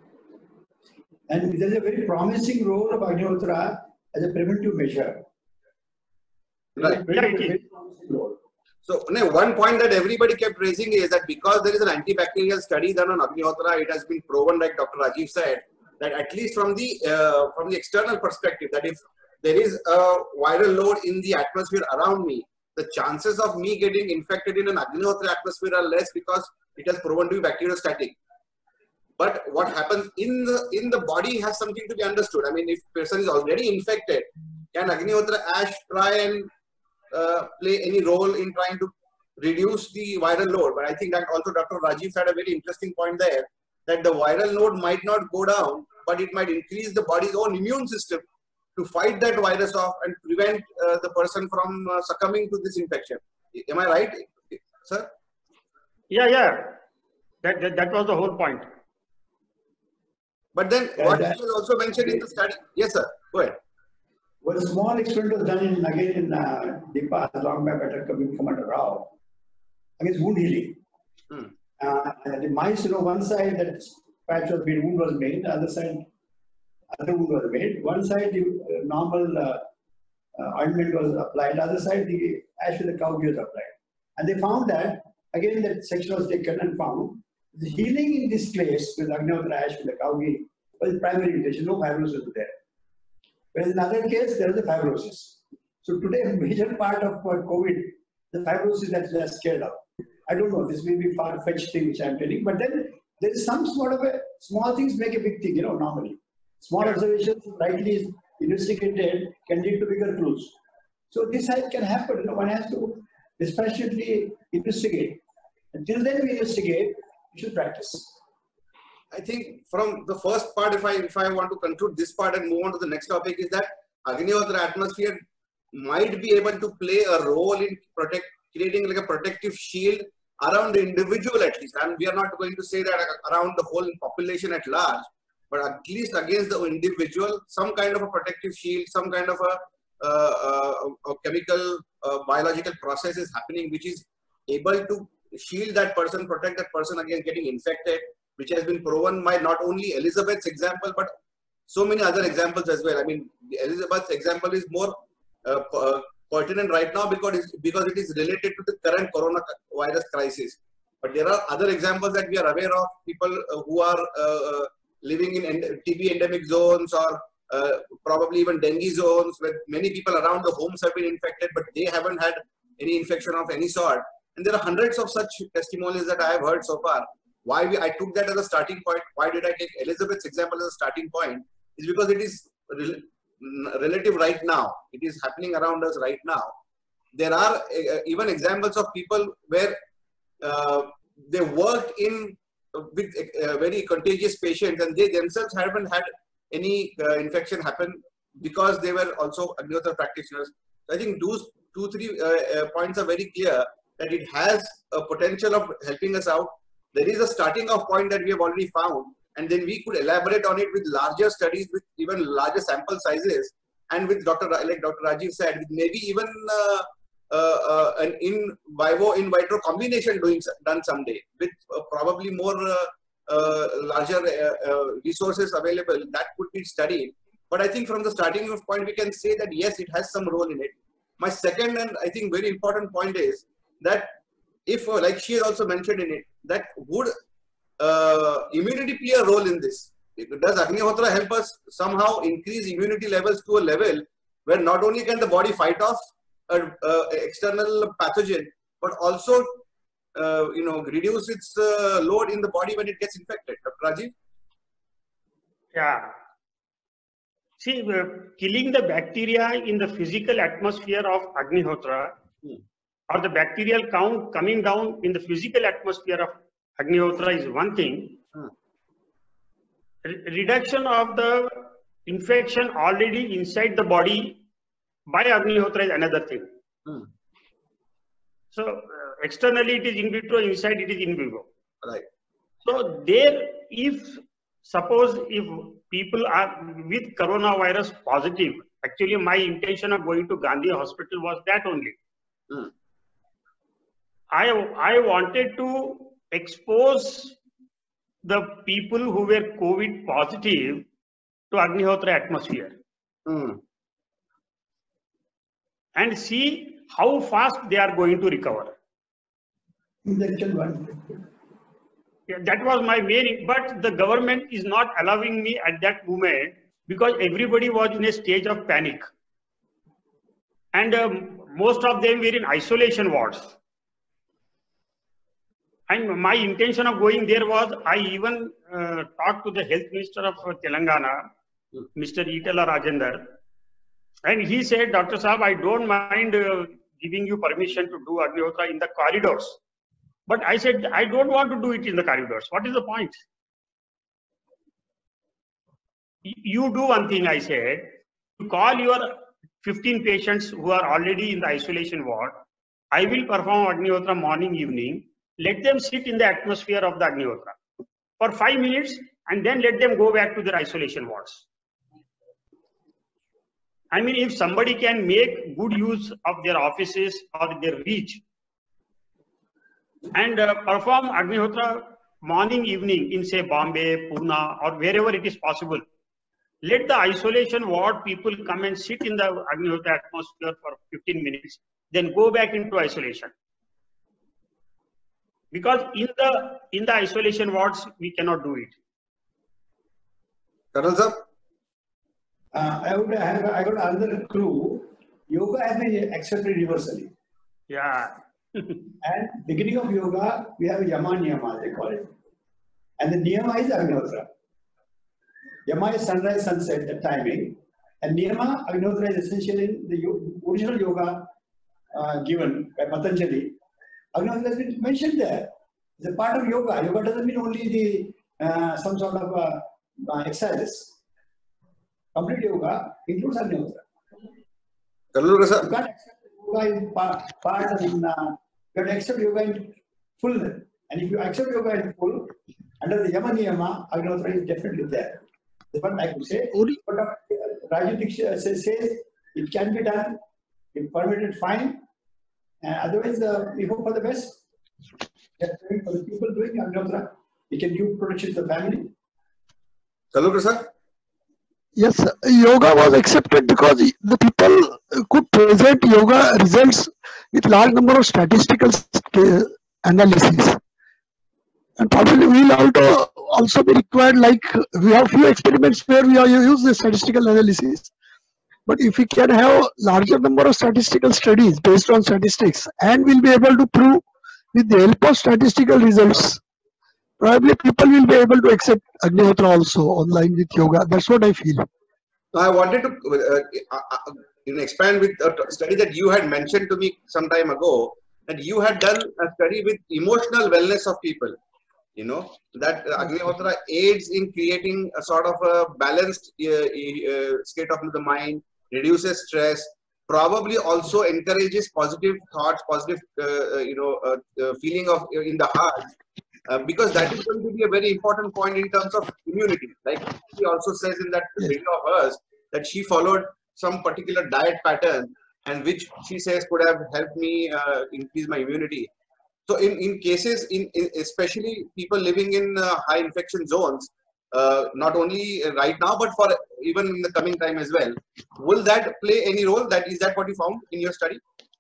And there is a very promising role of Agnihotra as a preventive measure. Right. Yeah, it is. So, no, one point that everybody kept raising is that because there is an antibacterial study done on Agnihotra, it has been proven, like Doctor Rajiv said, that at least from the uh, from the external perspective, that if there is a viral load in the atmosphere around me, the chances of me getting infected in an Agnihotra atmosphere are less because it has proven to be bacteriostatic. But what happens in the in the body has something to be understood. I mean, if person is already infected, can Agnihotra ash try and uh, play any role in trying to reduce the viral load? But I think that also Doctor Rajiv had a very interesting point there, that the viral load might not go down, but it might increase the body's own immune system to fight that virus off and prevent uh, the person from uh, succumbing to this infection. Am I right, sir? Yeah, yeah. That, that, that was the whole point. But then what he was also mentioned in the study. Yes, sir. Go ahead. One small experiment was done in, again in uh, Deepa, long back at Commander Rao, against wound healing. Hmm. Uh, and the mice, you know, one side that patch was made, wound was made, the other side, other wound was made. One side, the uh, normal uh, uh, ointment was applied, the other side, the ash with the cow was applied. And they found that, again, that section was taken and found the healing in this place with Agnihotra ash with the cow ghee was primary intention, no fibrosis there. Whereas in another case, there is a fibrosis. So today, a major part of uh, COVID, the fibrosis that we are scared of. I don't know, this may be far-fetched thing which I am telling, but then there is some sort of a, small things make a big thing, you know, normally. Small observations, rightly investigated, can lead to bigger clues. So this can happen, you know, one has to dispassionately investigate. Until then we investigate, we should practice. I think from the first part, if I if I want to conclude this part and move on to the next topic, is that Agnihotra atmosphere might be able to play a role in protect creating like a protective shield around the individual at least. And we are not going to say that around the whole population at large, but at least against the individual, some kind of a protective shield, some kind of a, uh, uh, a chemical, uh, biological process is happening, which is able to shield that person, protect that person against getting infected, which has been proven by not only Elizabeth's example, but so many other examples as well. I mean, Elizabeth's example is more uh, uh, pertinent right now because, it's, because it is related to the current coronavirus crisis. But there are other examples that we are aware of, people uh, who are uh, living in T B endemic zones or uh, probably even dengue zones, where many people around the homes have been infected, but they haven't had any infection of any sort. And there are hundreds of such testimonials that I have heard so far. Why we, I took that as a starting point, why did I take Elizabeth's example as a starting point, is because it is rel relative right now. It is happening around us right now. There are uh, even examples of people where uh, they worked in with uh, very contagious patients and they themselves haven't had any uh, infection happen because they were also Agnihotra practitioners. I think those two, three uh, uh, points are very clear that it has a potential of helping us out. There is a starting off point that we have already found, and then we could elaborate on it with larger studies, with even larger sample sizes, and with Doctor like Doctor Rajiv said, with maybe even uh, uh, uh, an in vivo in vitro combination doing done someday with uh, probably more uh, uh, larger uh, uh, resources available that could be studied. But I think from the starting off point, we can say that yes, it has some role in it. My second and I think very important point is that if, uh, like she also mentioned in it, that would uh, immunity play a role in this? Does Agnihotra help us somehow increase immunity levels to a level where not only can the body fight off an external pathogen, but also uh, you know, reduce its uh, load in the body when it gets infected? Doctor Rajiv? Yeah. See, uh, killing the bacteria in the physical atmosphere of Agnihotra, hmm. or the bacterial count coming down in the physical atmosphere of Agnihotra is one thing. Hmm. Re reduction of the infection already inside the body by Agnihotra is another thing. Hmm. So, uh, externally it is in vitro, inside it is in vivo. Right. So, there, if suppose if people are with coronavirus positive, actually my intention of going to Gandhi hospital was that only. Hmm. I, I wanted to expose the people who were COVID positive to Agnihotra atmosphere. Hmm. And see how fast they are going to recover. Yeah, that was my main, but the government is not allowing me at that moment because everybody was in a stage of panic. And um, most of them were in isolation wards. And my intention of going there was, I even uh, talked to the health minister of uh, Telangana, Mister Itala Rajender, and he said, Doctor Saab, I don't mind uh, giving you permission to do Agnihotra in the corridors. But I said, I don't want to do it in the corridors. What is the point? You do one thing, I said, you call your fifteen patients who are already in the isolation ward. I will perform Agnihotra morning, evening. Let them sit in the atmosphere of the Agnihotra for five minutes and then let them go back to their isolation wards. I mean, if somebody can make good use of their offices or their reach and uh, perform Agnihotra morning, evening in say Bombay, Pune or wherever it is possible, let the isolation ward people come and sit in the Agnihotra atmosphere for fifteen minutes, then go back into isolation. Because in the in the isolation wards, we cannot do it. Colonel sir? Uh, I would have I got another clue. Yoga has been accepted universally. Yeah. And beginning of yoga, we have Yama Niyama, they call it. And the Niyama is Agnihotra. Yama is sunrise, sunset, the timing. And Niyama, Agnihotra is essentially the original yoga uh, given by Patanjali. Agnihotra has been mentioned there. It's a part of yoga. Yoga doesn't mean only the uh, some sort of uh, uh, exercises. Complete yoga includes Agnihotra. Kallurkar sir. You can't accept yoga in part, part and uh, you have to accept yoga in full. And if you accept yoga in full, under the Yama Niyama, Agnihotra is definitely there. That's what I could say. But uh, Rajiv Dixit says, says it can be done, if permitted, fine. And otherwise, uh, we hope for the best. For the people doing Agnihotra, we can give protection to the family. Kallurkar sir? Yes, yoga was accepted because the people could present yoga results with large number of statistical analyses. And probably we will also, also be required, like we have few experiments where we use the statistical analysis. But if we can have larger number of statistical studies based on statistics and we'll be able to prove with the help of statistical results, probably people will be able to accept Agnihotra also online with yoga. That's what I feel. I wanted to uh, uh, you know, expand with a study that you had mentioned to me some time ago, that you had done a study with emotional wellness of people. You know, that uh, Agnihotra aids in creating a sort of a balanced uh, uh, state of the mind, reduces stress, probably also encourages positive thoughts, positive, uh, you know, uh, uh, feeling of uh, in the heart. Uh, because that is going to be a very important point in terms of immunity. Like she also says in that Yes. video of hers that she followed some particular diet pattern, and which she says could have helped me uh, increase my immunity. So in, in cases, in, in especially people living in uh, high infection zones, uh, not only right now, but for even in the coming time as well, will that play any role? That is that what you found in your study?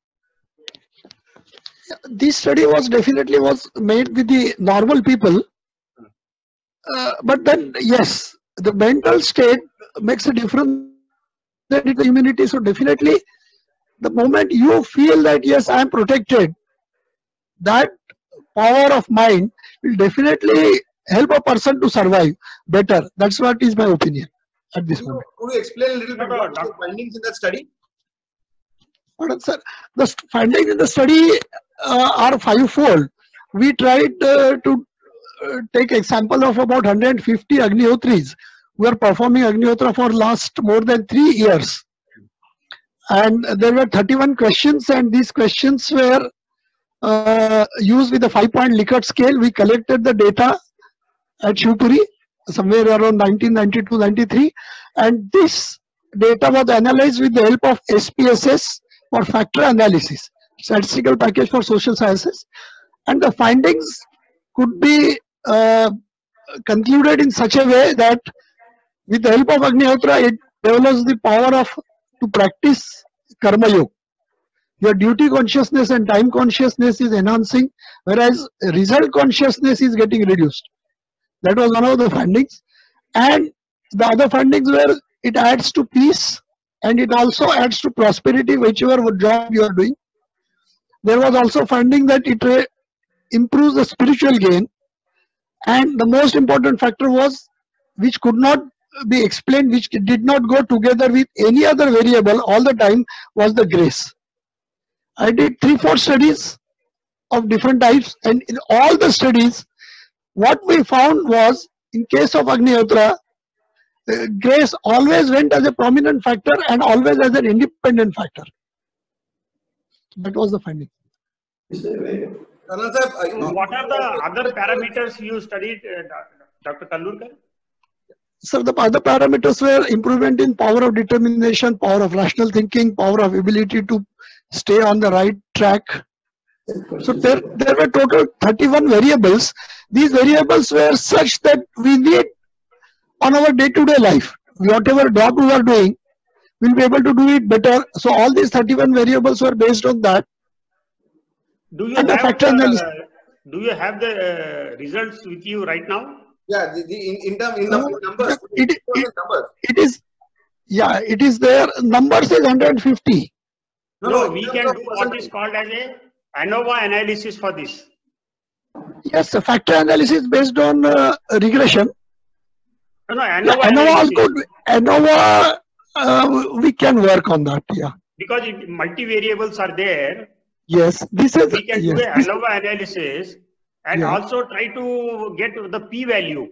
This study was definitely was made with the normal people, uh, but then yes, the mental state makes a difference in the immunity. So definitely, the moment you feel that yes, I am protected, that power of mind will definitely help a person to survive better. That's what is my opinion at this Could you, moment. could you explain a little bit No, no, what are the doc- findings in that study? But, sir, the st- findings in the study uh, are fivefold. We tried uh, to uh, take example of about one hundred fifty Agnihotris who are performing Agnihotra for last more than three years. And there were thirty-one questions, and these questions were uh, used with the five-point Likert scale. We collected the data at Shivpuri somewhere around nineteen ninety-two ninety-three, and this data was analyzed with the help of S P S S or factor analysis, statistical package for social sciences, and the findings could be uh, concluded in such a way that with the help of Agnihotra, it develops the power of to practice karma yoga. Your duty consciousness and time consciousness is enhancing, whereas result consciousness is getting reduced. That was one of the findings. And the other findings were it adds to peace and it also adds to prosperity, whichever job you are doing. There was also finding that it uh, improves the spiritual gain. And the most important factor was, which could not be explained, which did not go together with any other variable all the time, was the grace. I did three, four studies of different types, and in all the studies, what we found was, in case of Agnihotra, uh, grace always went as a prominent factor and always as an independent factor. That was the finding. Colonel Sahib, uh, What are the other parameters you studied, uh, Doctor Kallurkar? So the other parameters were improvement in power of determination, power of rational thinking, power of ability to stay on the right track. So there, there were total thirty-one variables. These variables were such that we need on our day-to-day life. Whatever job we are doing, we'll be able to do it better. So all these thirty-one variables were based on that. Do you And the have factor analysis. the, do you have the uh, results with you right now? yeah, the, the, in, in, term, in, the, Uh, in numbers, it, it, it, numbers. it is, yeah, it is there. Numbers is one hundred fifty. No, No, no, we in can terms of do what is percentage. called as a ANOVA analysis for this. Yes, the factor analysis based on uh, regression. No, no, Yeah, ANOVA ANOVA is analysis. good. ANOVA, uh, we can work on that. Yeah. Because it, multi-variables are there, Yes, this is, we can yes, do a this, ANOVA analysis and yeah. also try to get the p-value.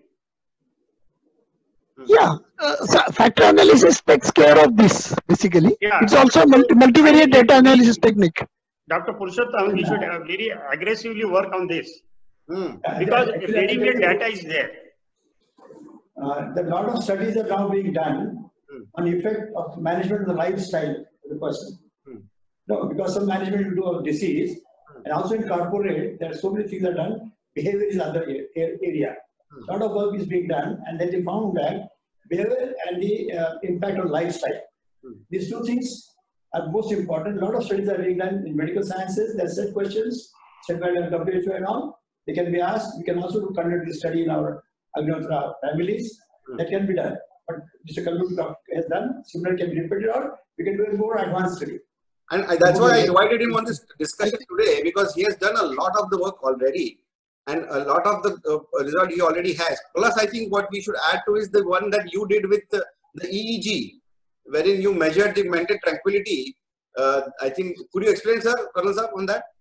Yeah, uh, so factor analysis takes care of this basically. Yeah. It's also a So, multi multivariate I- data we- analysis technique. Doctor Purushottam, we should uh, very aggressively work on this Hmm. because Actually, very I good tell you, data is there. Uh, the lot of studies are now being done Hmm. on the effect of management of the lifestyle of the person. Hmm. No, because some management will do of disease, and also in corporate, there are so many things are done. Behavior is other a- a- area. Hmm. A lot of work is being done, and then they found that behavior and the uh, impact on lifestyle. Hmm. These two things are most important. A lot of studies are being done in medical sciences. There are set questions set by the W H O and all. They can be asked. We can also conduct this study in our Agnihotra families. Hmm. That can be done. But Mister Kallurkar has done. Similar can be repeated, or we can do a more advanced study. And I, that's why I invited him on this discussion today, because he has done a lot of the work already. And a lot of the uh, result he already has. Plus, I think what we should add to is the one that you did with the, the E E G, wherein you measured the mental tranquility. Uh, I think, could you explain, sir, Colonel sir, on that?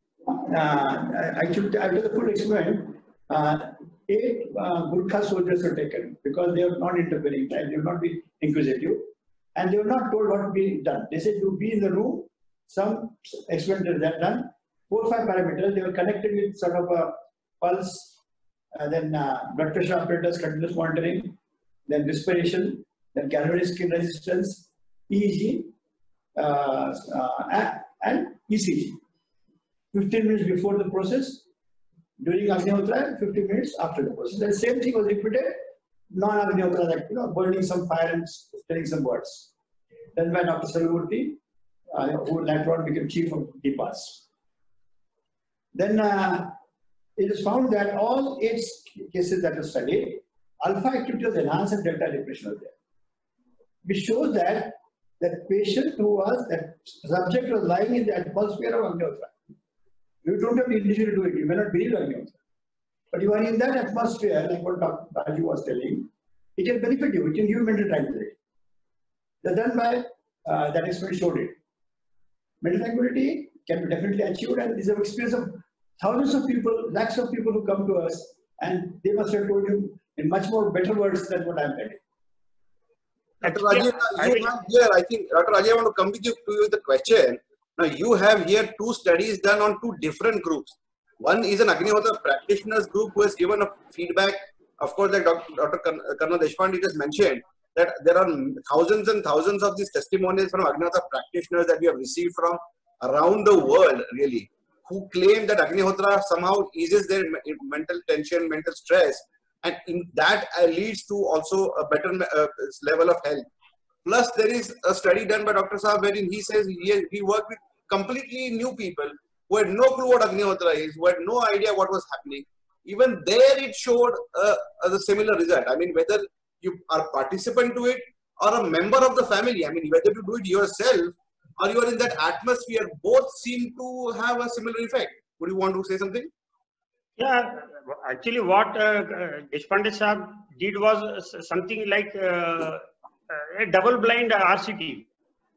Uh, I should, after the full experiment, uh, eight uh, Gurkha soldiers were taken because they were not interfering, right? They were not be inquisitive, and they were not told what to be done. They said you be in the room, some experiment is done, four or five parameters. They were connected with sort of a pulse, uh, then uh, blood pressure apparatus, continuous monitoring, then respiration, then galvanic skin resistance, E E G, uh, uh, and E C G. fifteen minutes before the process, during Agnihotra, fifteen minutes after the process. The same thing was repeated, non-Agnihotra, like, you know, burning some fire and telling some words. Then by Doctor Sarvamurthy, uh, who later on became chief of D P A S. Then uh, it is found that all eight cases that were studied, alpha activity was enhanced and delta depression was there. Which shows that that patient who was, that subject was lying in the atmosphere of Agnihotra. You don't have to individually do it, you may not believe Agnihotra. But you are in that atmosphere, like what Doctor Raju was telling, it can benefit you, it can give you mental tranquility. That's done by, uh, that experiment showed it. Mental tranquility can be definitely achieved, and this is an experience of thousands of people, lakhs of people who come to us, and they must have told you in much more better words than what I'm telling. Doctor Rajay, you have here, I think, Doctor Rajay, I want to come with you, to you with the question. Now, you have here two studies done on two different groups. One is an Agnihotra practitioners group who has given a feedback. Of course, like Doctor Colonel Deshpande just mentioned, that there are thousands and thousands of these testimonials from Agnihotra practitioners that we have received from around the world, really, who claim that Agnihotra somehow eases their mental tension, mental stress, and in that uh, leads to also a better uh, level of health. Plus, there is a study done by Doctor Saab wherein he says he, he worked with completely new people who had no clue what Agnihotra is, who had no idea what was happening. Even there, it showed uh, a similar result. I mean, whether you are a participant to it or a member of the family, I mean, whether you do it yourself or you are in that atmosphere, both seem to have a similar effect. Would you want to say something? Yeah, actually what uh, Deshpande Saab did was something like uh, a double-blind R C T.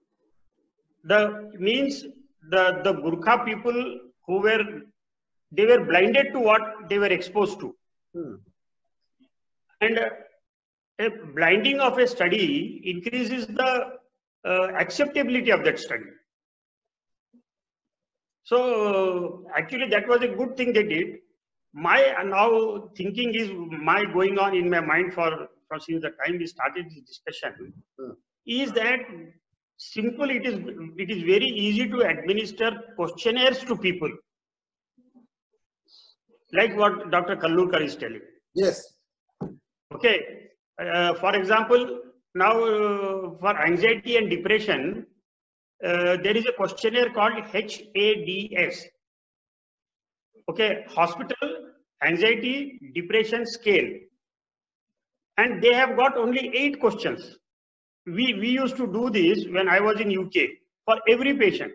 The means the, the Gurkha people who were, they were blinded to what they were exposed to. Hmm. And uh, a blinding of a study increases the uh, acceptability of that study. So actually that was a good thing they did. My now thinking is my going on in my mind for, for since the time we started this discussion hmm. is that simple it is it is very easy to administer questionnaires to people, like what Doctor Kallurkar is telling. Yes. Okay. Uh, for example, now uh, for anxiety and depression, uh, there is a questionnaire called H A D S. Okay, hospital anxiety depression scale, and they have got only eight questions. We we used to do this when I was in U K for every patient.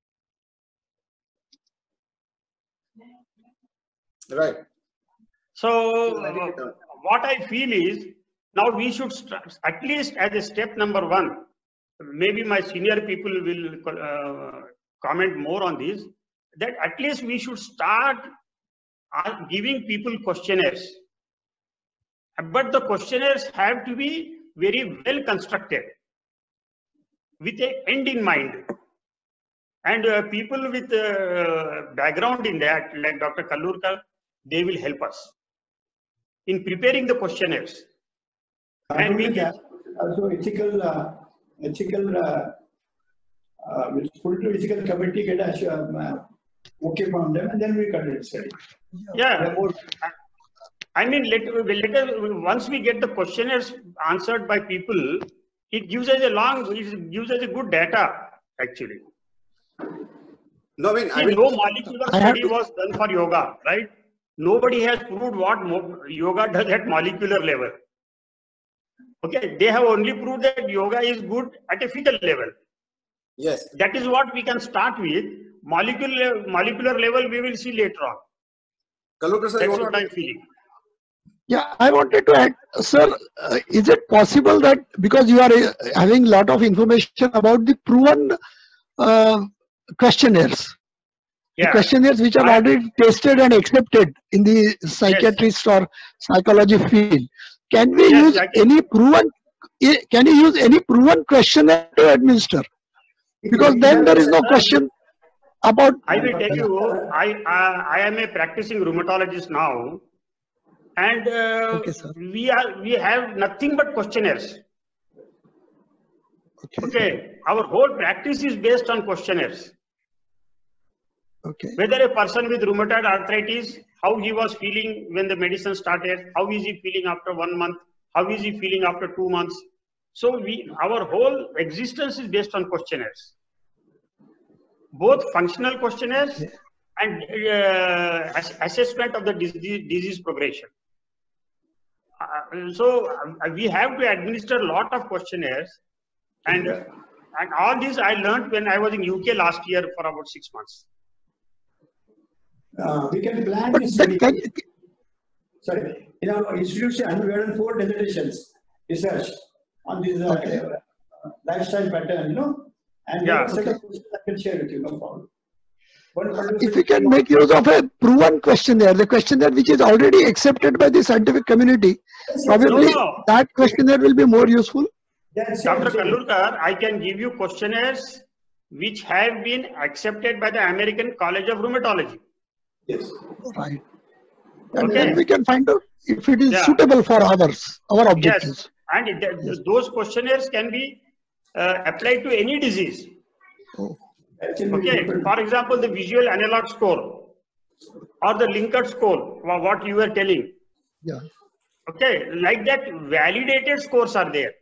Right. So uh, what I feel is now we should start, at least as a step number one. Maybe my senior people will uh, comment more on this. That at least we should start uh, giving people questionnaires, but the questionnaires have to be very well constructed with an end in mind, and uh, people with uh, background in that, like Doctor Kallurkar, they will help us in preparing the questionnaires. And we that, also ethical, uh, ethical, uh, uh, we'll put it to ethical committee, get a uh, okay from them, and then we conduct the study. Yeah. I mean, let, let us, once we get the questionnaires answered by people, it gives us a long, it gives us a good data, actually. No, I mean, See, I mean no molecular study was done for yoga, right? Nobody has proved what yoga does at molecular level. Okay, they have only proved that yoga is good at a fetal level. Yes. That is what we can start with. Molecular, molecular level, we will see later on. Kallurkar sir, That's what I'm feeling. Yeah, I wanted to add, sir, uh, is it possible that because you are uh, having a lot of information about the proven uh, questionnaires, the Yeah. questionnaires which are I- already tested and accepted in the psychiatrist or psychology field, can we Yes, use I can- any proven, i- can you use any proven questionnaire to administer? Because then there is no question about. I will tell you, I, I, I am a practicing rheumatologist now, and uh, Okay, sir. we are we have nothing but questionnaires. Okay. Okay, our whole practice is based on questionnaires. Okay. Whether a person with rheumatoid arthritis, how he was feeling when the medicine started, how is he feeling after one month, how is he feeling after two months. So we, our whole existence is based on questionnaires, both functional questionnaires and uh, ass assessment of the disease, disease progression. Uh, so uh, we have to administer a lot of questionnaires, and uh, and all this I learned when I was in U K last year for about six months. Uh, we can plan But this then study. can, Sorry, in our institution, we have done four dissertations research on this uh, Okay. uh, lifestyle pattern, you know, and Yeah. there are set Okay. of questions I can share with you, no problem. One particular if we can make use of a proven questionnaire, the questionnaire which is already accepted by the scientific community, probably No, no. that questionnaire will be more useful. That's Doctor it. Kallurkar, I can give you questionnaires which have been accepted by the American College of Rheumatology. Yes. Right. And Okay. then we can find out if it is Yeah. suitable for ours, our objectives. Yes, and it, th- Yes. those questionnaires can be uh, applied to any disease. Oh, Actually, Okay, for example, the visual analog score or the Likert score, wha- what you were telling. yeah, Okay, like that, validated scores are there.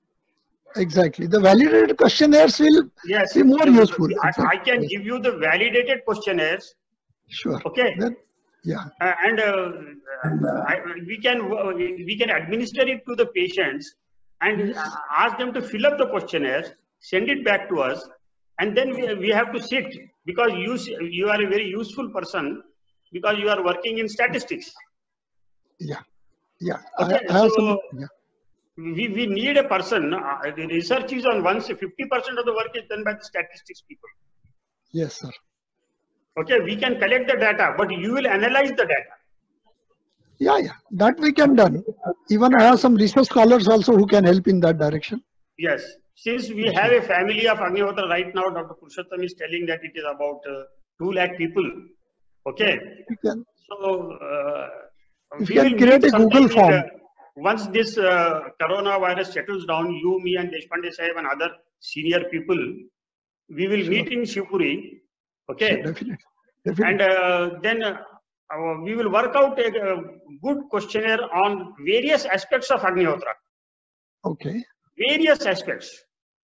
exactly. The validated questionnaires will Yes, be more the- useful. I, I Exactly. can Yes. give you the validated questionnaires. Sure. Okay. Then, yeah. Uh, and uh, I, we can uh, we can administer it to the patients and uh, ask them to fill up the questionnaire, send it back to us, and then we, we have to sit, because you s- you are a very useful person because you are working in statistics. Yeah. Yeah. Okay, I, I have so some. Yeah. we, we need a person. Uh, the research is on once fifty percent of the work is done by the statistics people. Yes, sir. Okay, we can collect the data, but you will analyze the data. Yeah, yeah. That we can done. Even I have some research scholars also who can help in that direction. Yes, since we have a family of Agnihotra right now, Doctor Purushottam is telling that it is about uh, two lakh people. Okay, We can. so uh, If we you will can create meet a sometime Google in, form. uh, once this uh, coronavirus settles down, you, me, and Deshpande Sahib and other senior people, we will Sure. meet in Shivpuri. Okay, Sure, definitely. Definitely. and uh, then uh, uh, we will work out a, a good questionnaire on various aspects of Agnihotra. Okay. Various aspects.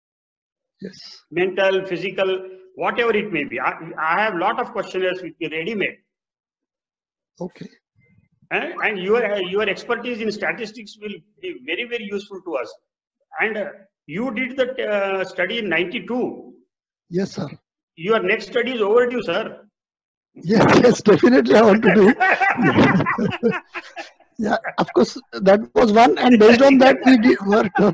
Yes. Mental, physical, whatever it may be. I, I have a lot of questionnaires which are ready-made. Okay. Eh? And your, your expertise in statistics will be very, very useful to us. And uh, you did that uh, study in ninety-two. Yes, sir. Your next study is overdue, sir. Yes, yes, definitely I want to do. Yeah. Yeah, of course, that was one, and based on that we did work out.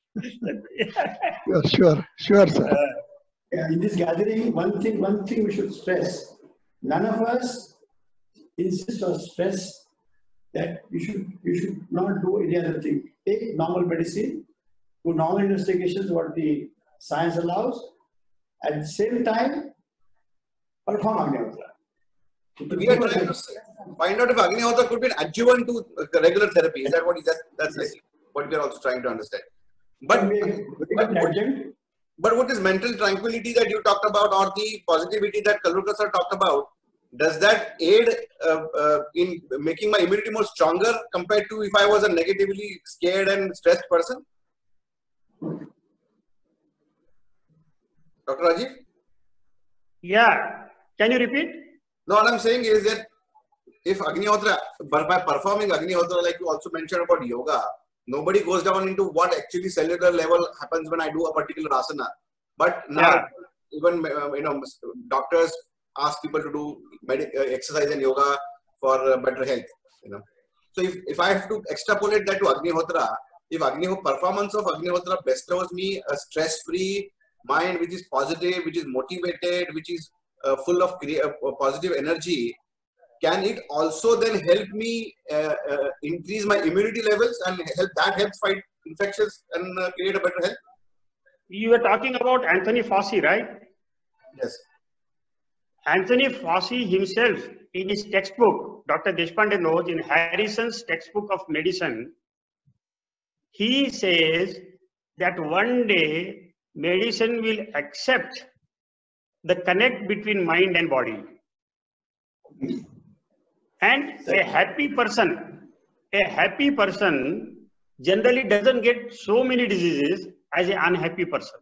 Sure, sure, sure, sir. Yeah, in this gathering, one thing, one thing we should stress. None of us insist or stress that you should, you should not do any other thing. Take normal medicine, do normal investigations, what the science allows. At the same time, perform Agnihotra. We are trying to find out if Agnihotra could be an adjuvant to uh, regular therapy. Is that what is that? That's Yes. what we are also trying to understand. But, Can be a but, good adjunct. but what is mental tranquility that you talked about, or the positivity that Kallurkar sir talked about, does that aid uh, uh, in making my immunity more stronger compared to if I was a negatively scared and stressed person? Doctor Rajiv? Yeah. Can you repeat? No, what I'm saying is that if Agnihotra, by performing Agnihotra, like you also mentioned about yoga, nobody goes down into what actually cellular level happens when I do a particular asana. But now, Yeah. even uh, you know, doctors ask people to do medic, uh, exercise and yoga for uh, better health. You know, so if, if I have to extrapolate that to Agnihotra, if Agnihotra performance of Agnihotra bestows me a stress-free mind, which is positive, which is motivated, which is uh, full of uh, positive energy, can it also then help me uh, uh, increase my immunity levels and help that helps fight infections and uh, create a better health? You were talking about Anthony Fauci, right? Yes. Anthony Fauci himself, in his textbook, Doctor Deshpande knows, in Harrison's textbook of medicine, he says that one day medicine will accept the connect between mind and body. And a happy person, a happy person generally doesn't get so many diseases as an unhappy person.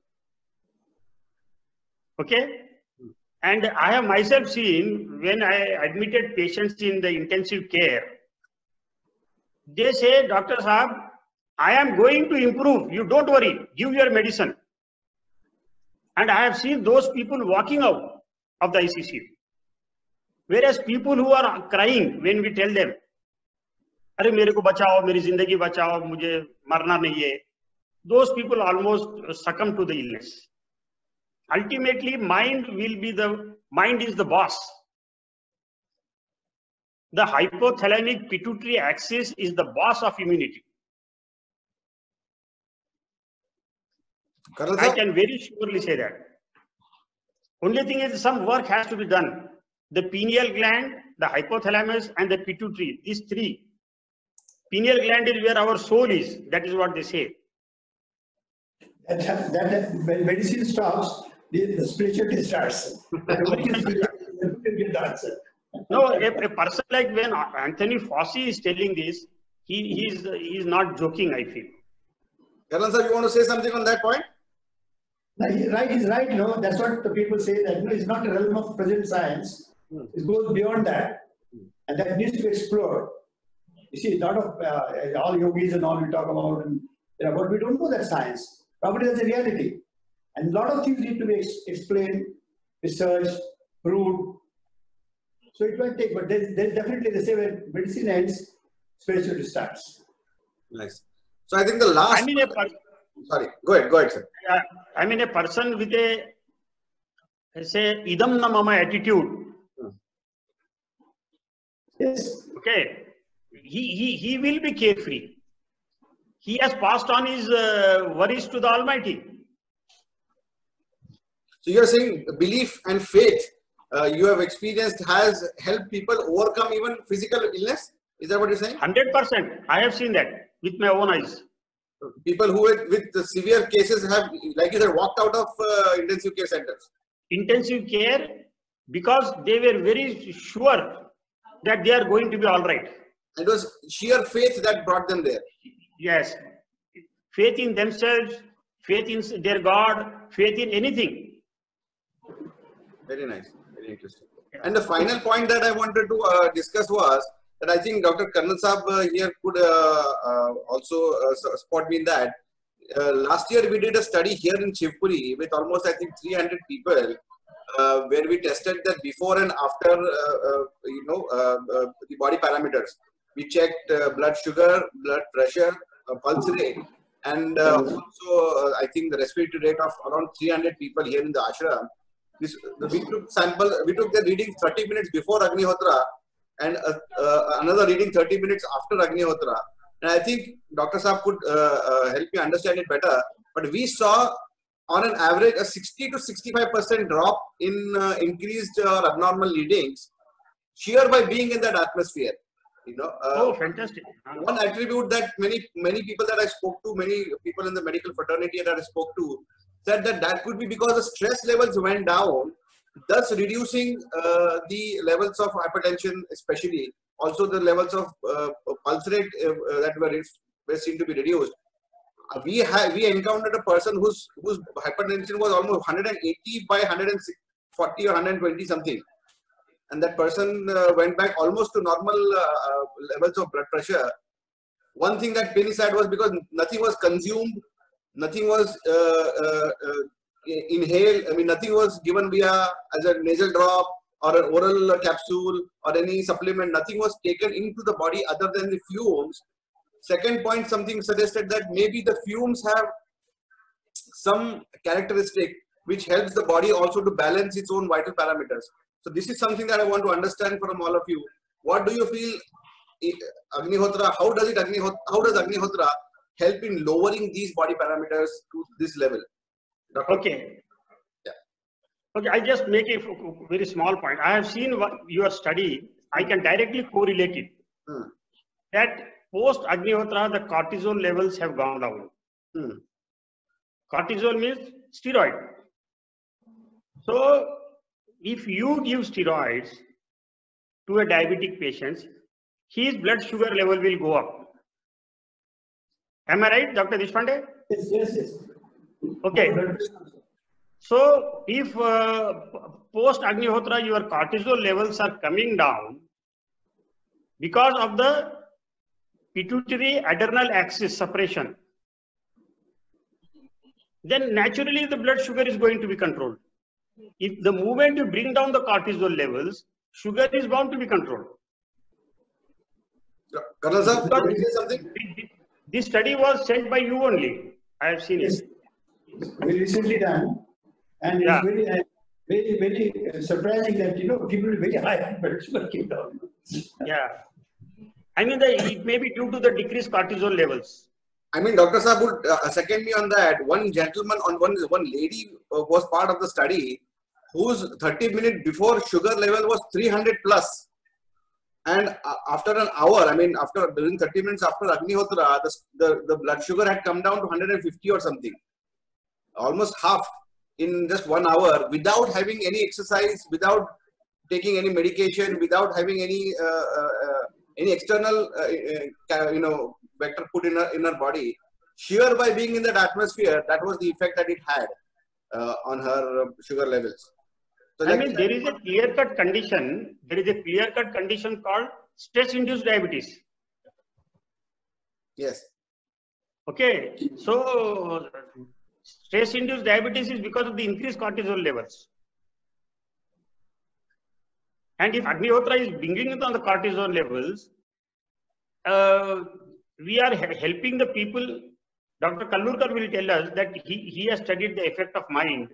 Okay? And I have myself seen when I admitted patients in the intensive care, they say, Doctor Saab, I am going to improve. You don't worry. Give your medicine. And I have seen those people walking out of the I C C U. Whereas people who are crying when we tell them, "Arey mere ko bachao, meri zindagi bachao, mujhe marna nahi hai," those people almost succumb to the illness. Ultimately, mind will be the mind is the boss. The hypothalamic pituitary axis is the boss of immunity. I can very surely say that. Only thing is some work has to be done. The pineal gland, the hypothalamus, and the pituitary, these three. Pineal gland is where our soul is. That is what they say. That, that, that when medicine stops, the, the spirituality starts. No, a, a person like when Anthony Fauci is telling this, he he is he is not joking, I feel. Colonel sir, you want to say something on that point? No, he, right, he's right. No, that's what the people say, that it's not a realm of present science. It goes beyond that, and that needs to be explored. You see, a lot of uh, all yogis and all we talk about, and you know, but we don't know that science. Probably that's a reality, and a lot of things need to be ex explained, researched, proved. So it might take, but there's, there's definitely the same way medicine ends, spirituality starts. Nice. So I think the last. I mean, a person, sorry, go ahead, go ahead, sir. Uh, I mean, a person with a say idam na mama attitude. Yes. Okay, he he he will be carefree. He has passed on his uh, worries to the Almighty. So you are saying belief and faith uh, you have experienced has helped people overcome even physical illness? Is that what you're saying? one hundred percent. I have seen that with my own eyes. People who with, with the severe cases have, like you said, walked out of uh, intensive care centers. Intensive care, because they were very sure that they are going to be all right. It was sheer faith that brought them there. Yes. Faith in themselves, faith in their God, faith in anything. Very nice. Very interesting. And the final point that I wanted to uh, discuss was that I think Doctor Karnal Saab uh, here could uh, uh, also uh, spot me in that. Uh, last year we did a study here in Shivpuri with almost I think three hundred people uh, where we tested the before and after uh, uh, you know uh, uh, the body parameters. We checked uh, blood sugar, blood pressure, uh, pulse rate, and uh, also uh, I think the respiratory rate of around three hundred people here in the ashram. This, we took sample, we took the reading thirty minutes before Agnihotra and uh, uh, another reading thirty minutes after Agnihotra. And I think Doctor Saab could uh, uh, help me understand it better. But we saw on an average a sixty to sixty-five percent drop in uh, increased or uh, abnormal readings sheer by being in that atmosphere. You know, uh, oh, fantastic. One attribute that many, many people that I spoke to, many people in the medical fraternity that I spoke to, said that that could be because the stress levels went down, thus reducing uh, the levels of hypertension, especially also the levels of uh, pulse rate uh, that were, were seen to be reduced. Uh, we have we encountered a person whose whose hypertension was almost one hundred eighty by one hundred forty or one hundred twenty something, and that person uh, went back almost to normal uh, levels of blood pressure. One thing that Penny said was because nothing was consumed. Nothing was uh, uh, uh, inhale. I mean, nothing was given via as a nasal drop or an oral capsule or any supplement. Nothing was taken into the body other than the fumes. Second point, something suggested that maybe the fumes have some characteristic which helps the body also to balance its own vital parameters. So this is something that I want to understand from all of you. What do you feel Agnihotra, how does it Agnihotra, how does Agnihotra help in lowering these body parameters to this level? Doctor? Okay. Yeah. Okay, I just make a very small point. I have seen what your study, I can directly correlate it. Hmm. That post Agnihotra, the cortisol levels have gone down. Hmm. Cortisol means steroid. So, if you give steroids to a diabetic patient, his blood sugar level will go up. Am I right, Doctor Deshpande? Yes, yes, yes. Okay. So, if uh, post Agnihotra your cortisol levels are coming down because of the pituitary adrenal axis suppression, then naturally the blood sugar is going to be controlled. If the moment you bring down the cortisol levels, sugar is bound to be controlled. Colonel sir, can you say something? This study was sent by you only. I have seen yes. it. Very recently done, and yeah. it's very, uh, very, very surprising that you know people with very high blood sugar came down. Yeah, I mean the, it may be due to the decreased cortisol levels. I mean, Doctor Saab would uh, second me on that. One gentleman on one one lady uh, was part of the study whose thirty minutes before sugar level was three hundred plus. And uh, after an hour, I mean, after during thirty minutes after Agnihotra, the, the, the blood sugar had come down to one hundred fifty or something. Almost half in just one hour without having any exercise, without taking any medication, without having any uh, uh, any external, uh, uh, you know, vector put in her, in her body. Sheer by being in that atmosphere, that was the effect that it had uh, on her sugar levels. So I like mean, there is a clear-cut condition, there is a clear-cut condition called stress-induced diabetes. Yes. Okay, so stress-induced diabetes is because of the increased cortisol levels. And if Agnihotra is bringing it on the cortisol levels, uh, we are helping the people. Doctor Kallurkar will tell us that he, he has studied the effect of mind.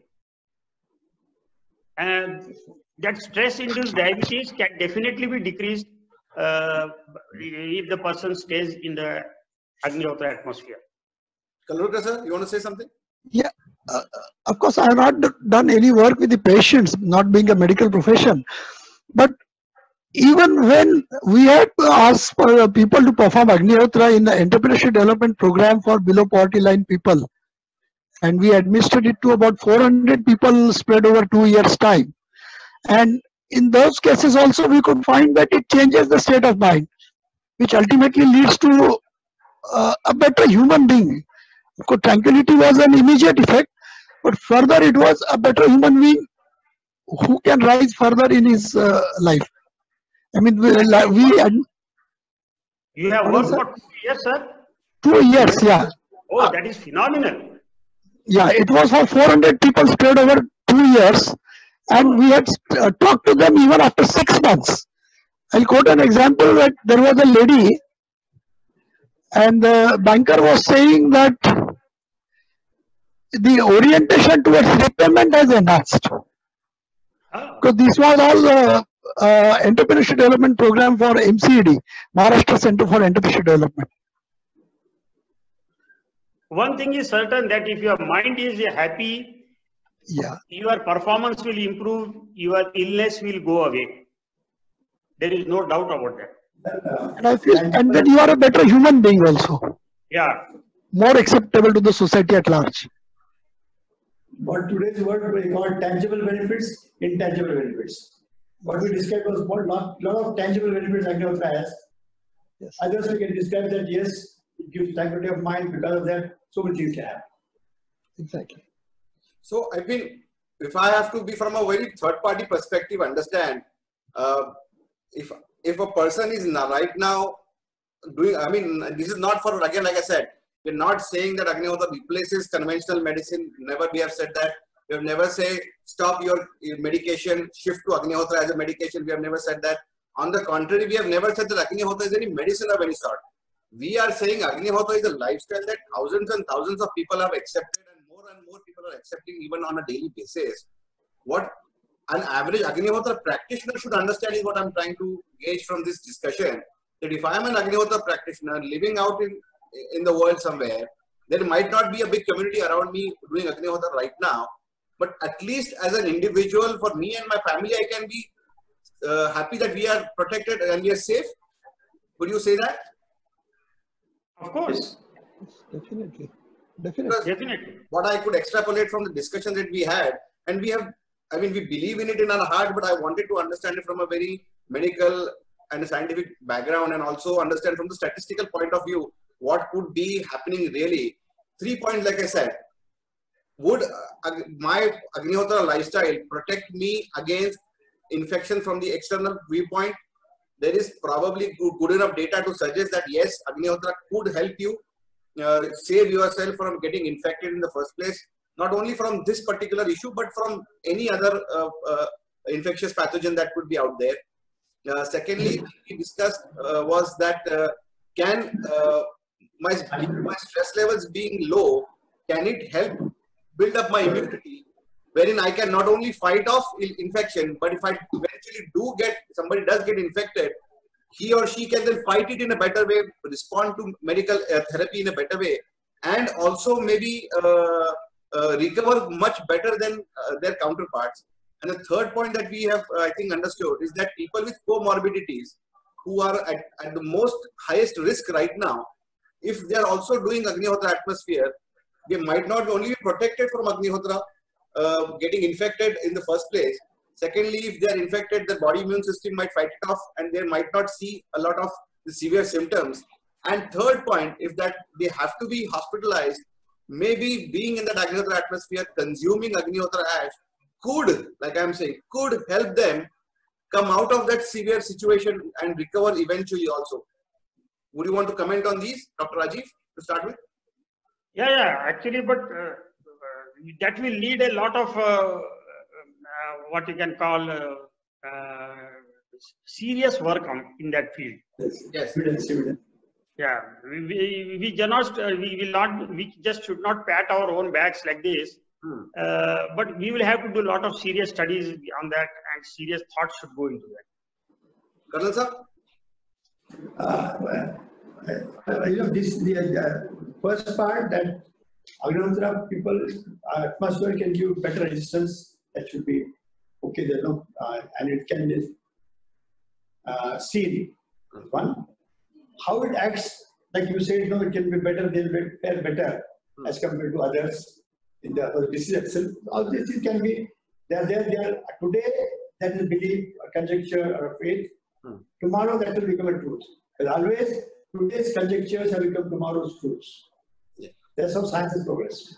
And that stress-induced diabetes can definitely be decreased uh, if the person stays in the Agnihotra atmosphere. Kallurkar sir, you want to say something? Yeah, uh, of course, I have not done any work with the patients, not being a medical profession. But even when we had asked for people to perform Agnihotra in the entrepreneurship development program for below poverty line people, and we administered it to about four hundred people spread over two years' time. And in those cases also we could find that it changes the state of mind, which ultimately leads to uh, a better human being. Of course, tranquility was an immediate effect, but further it was a better human being who can rise further in his uh, life. I mean, we, we you have worked for two years, sir? Two years, yeah. Oh, that is phenomenal. Yeah, it was for four hundred people spread over two years, and we had uh, talked to them even after six months. I'll quote an example that there was a lady, and the banker was saying that the orientation towards repayment has enhanced. Because this was all uh, uh, entrepreneurship development program for M C E D, Maharashtra Center for Entrepreneurship Development. One thing is certain, that if your mind is happy, yeah, your performance will improve, your illness will go away. There is no doubt about that. And I feel, and then you are a better human being also. Yeah. More acceptable to the society at large. What today's word we call tangible benefits, intangible benefits. What we described was what lot, lot of tangible benefits Agnihotra has. Yes. Others we can describe that yes, it gives tranquility of mind. Because of that, so many things can happen. Exactly. So I mean, if I have to be from a very third-party perspective, understand uh, if if a person is now, right now doing, I mean, this is not for, again, like I said, we're not saying that Agnihotra replaces conventional medicine. Never we have said that. We have never said stop your medication, shift to Agnihotra as a medication. We have never said that. On the contrary, we have never said that Agnihotra is any medicine of any sort. We are saying Agnihotra is a lifestyle that thousands and thousands of people have accepted, and more and more people are accepting even on a daily basis. What an average Agnihotra practitioner should understand is what I'm trying to gauge from this discussion. That if I am an Agnihotra practitioner living out in, in the world somewhere, there might not be a big community around me doing Agnihotra right now, but at least as an individual, for me and my family, I can be uh, happy that we are protected and we are safe. Would you say that? Of course. Definitely. Definitely. Definitely. What I could extrapolate from the discussion that we had, and we have, I mean, we believe in it in our heart, but I wanted to understand it from a very medical and a scientific background, and also understand from the statistical point of view what could be happening really. Three points, like I said. Would uh, my Agnihotra lifestyle protect me against infection from the external viewpoint? There is probably good, good enough data to suggest that yes, Agnihotra could help you uh, save yourself from getting infected in the first place. Not only from this particular issue, but from any other uh, uh, infectious pathogen that could be out there. Uh, secondly, we discussed uh, was that uh, can uh, my, my stress levels being low, can it help build up my immunity, wherein I can not only fight off infection, but if I eventually do get, somebody does get infected, he or she can then fight it in a better way, respond to medical uh, therapy in a better way, and also maybe uh, uh, recover much better than uh, their counterparts. And the third point that we have, uh, I think, understood is that people with comorbidities who are at, at the most highest risk right now, if they are also doing Agnihotra atmosphere, they might not only be protected from Agnihotra uh, getting infected in the first place. Secondly, if they are infected, their body immune system might fight it off and they might not see a lot of the severe symptoms. And third point, if that they have to be hospitalized, maybe being in that Agnihotra atmosphere, consuming Agnihotra ash could, like I'm saying, could help them come out of that severe situation and recover eventually also. Would you want to comment on these, Doctor Rajiv, to start with? Yeah, yeah, actually, but uh, that will need a lot of uh, uh, what you can call uh, uh, serious work on in that field. Yes. Yes. Evidence, evidence. Yeah, we, we, we cannot, uh, we will not, we just should not pat our own backs like this. Hmm. Uh, but we will have to do a lot of serious studies on that, and serious thoughts should go into that. Colonel sir? Uh, well, uh, you know, this the uh, first part that Agnihotra people uh, atmosphere can give better resistance. That should be okay. There no, uh, and it can be uh, seen. One, how it acts, like you said, no, it can be better. They'll be fare better Hmm. as compared to others in the uh, disease itself. All these things can be. They are there. They are today. That is belief, a conjecture, or a faith. Hmm. Tomorrow that will become a truth. Because always today's conjectures have become tomorrow's truths. Yeah. That's how science has progressed.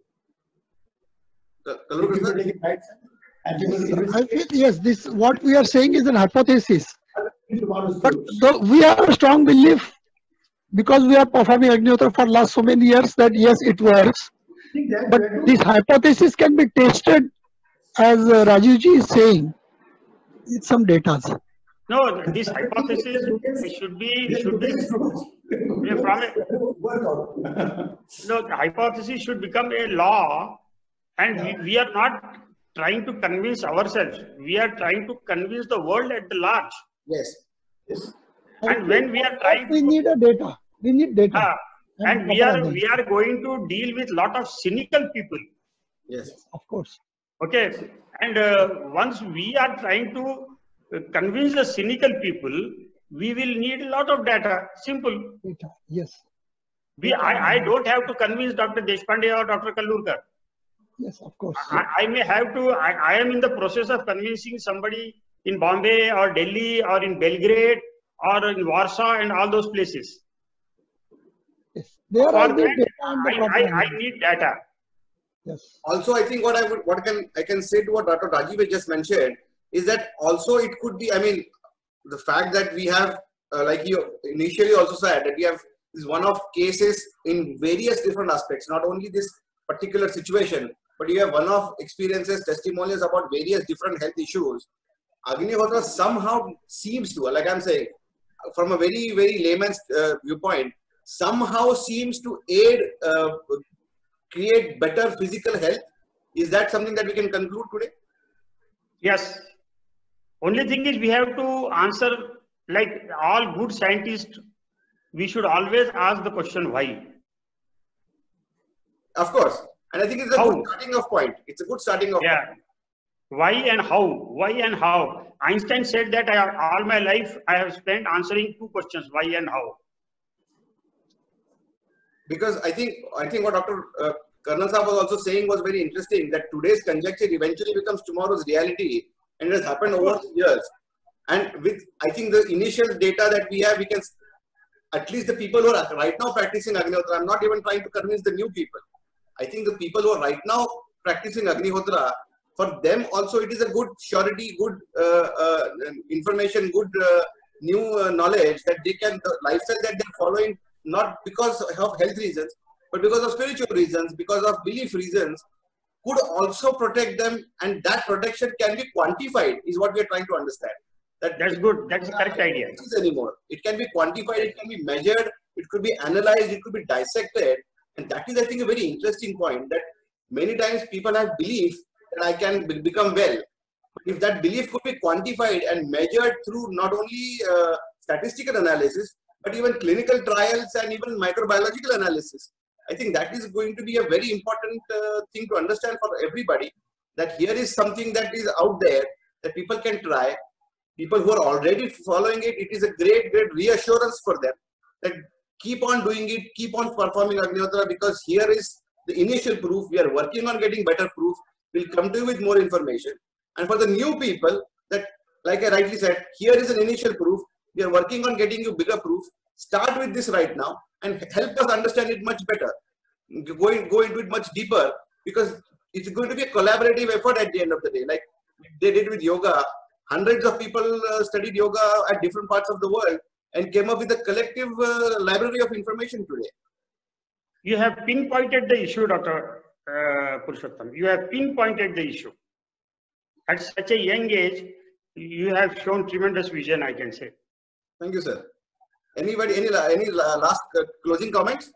Kallurkar People sir? take it right and people I investigate feel, yes, this what we are saying is an hypothesis. tomorrow's But truths. the, we have a strong belief, because we are performing Agnihotra for last so many years, that yes, it works. I think that But we have to- this hypothesis can be tested, as uh, Rajivji is saying, with some data. No, this hypothesis should be, This should be, today's truths. Yeah, from it. Work out. no, the hypothesis should become a law, and we, we are not trying to convince ourselves. We are trying to convince the world at the large. Yes. Yes. And when we are trying we to, need a data. We need data. uh, and we proper are we are going to deal with lot of cynical people. Yes. Of course. Okay, and uh, once we are trying to uh, convince the cynical people, we will need a lot of data. Simple. Data. Yes. We I, I don't have to convince Doctor Deshpande or Doctor Kallurkar. Yes, of course. I, I may have to, I, I am in the process of convincing somebody in Bombay or Delhi or in Belgrade or in Warsaw and all those places. Yes. There For are the that, data and the I, proper I, I analysis. need data. Yes. Also, I think what I would, what can I can say to what Doctor Rajiv just mentioned is that also it could be, I mean, the fact that we have, uh, like you initially also said, that we have this one-off cases in various different aspects, not only this particular situation, but you have one-off experiences, testimonials about various different health issues. Agnihotra somehow seems to, like I'm saying, from a very, very layman's uh, viewpoint, somehow seems to aid, uh, create better physical health. Is that something that we can conclude today? Yes. Only thing is we have to answer, like all good scientists, we should always ask the question why. Of course. And I think it's a how? good starting off point. It's a good starting off yeah. point. Why and how? Why and how? Einstein said that I have, all my life I have spent answering two questions, why and how. Because I think I think what Doctor Uh, Colonel Saab was also saying was very interesting, that today's conjecture eventually becomes tomorrow's reality, and it has happened over the years. And with, I think, the initial data that we have, we can, at least the people who are right now practicing Agnihotra, I'm not even trying to convince the new people. I think the people who are right now practicing Agnihotra, for them also it is a good surety, good uh, uh, information, good uh, new uh, knowledge that they can, the lifestyle that they're following, not because of health reasons, but because of spiritual reasons, because of belief reasons, could also protect them, and that protection can be quantified, is what we are trying to understand. That That's good. That's the correct idea. Anymore. It can be quantified, it can be measured, it could be analyzed, it could be dissected. And that is, I think, a very interesting point, that many times people have belief that I can become well. But if that belief could be quantified and measured through not only uh, statistical analysis, but even clinical trials and even microbiological analysis, I think that is going to be a very important uh, thing to understand for everybody, that here is something that is out there that people can try. People who are already following it, it is a great, great reassurance for them that keep on doing it, keep on performing Agnihotra, because here is the initial proof. We are working on getting better proof. We'll come to you with more information. And for the new people, that, like I rightly said, here is an initial proof. We are working on getting you bigger proof. Start with this right now and help us understand it much better. Go, in, go into it much deeper, because it's going to be a collaborative effort at the end of the day. Like they did with yoga. Hundreds of people uh, studied yoga at different parts of the world and came up with a collective uh, library of information today. You have pinpointed the issue, Doctor Uh, Purushottam. You have pinpointed the issue. At such a young age, you have shown tremendous vision, I can say. Thank you, sir. Anybody, any, any last uh, closing comments?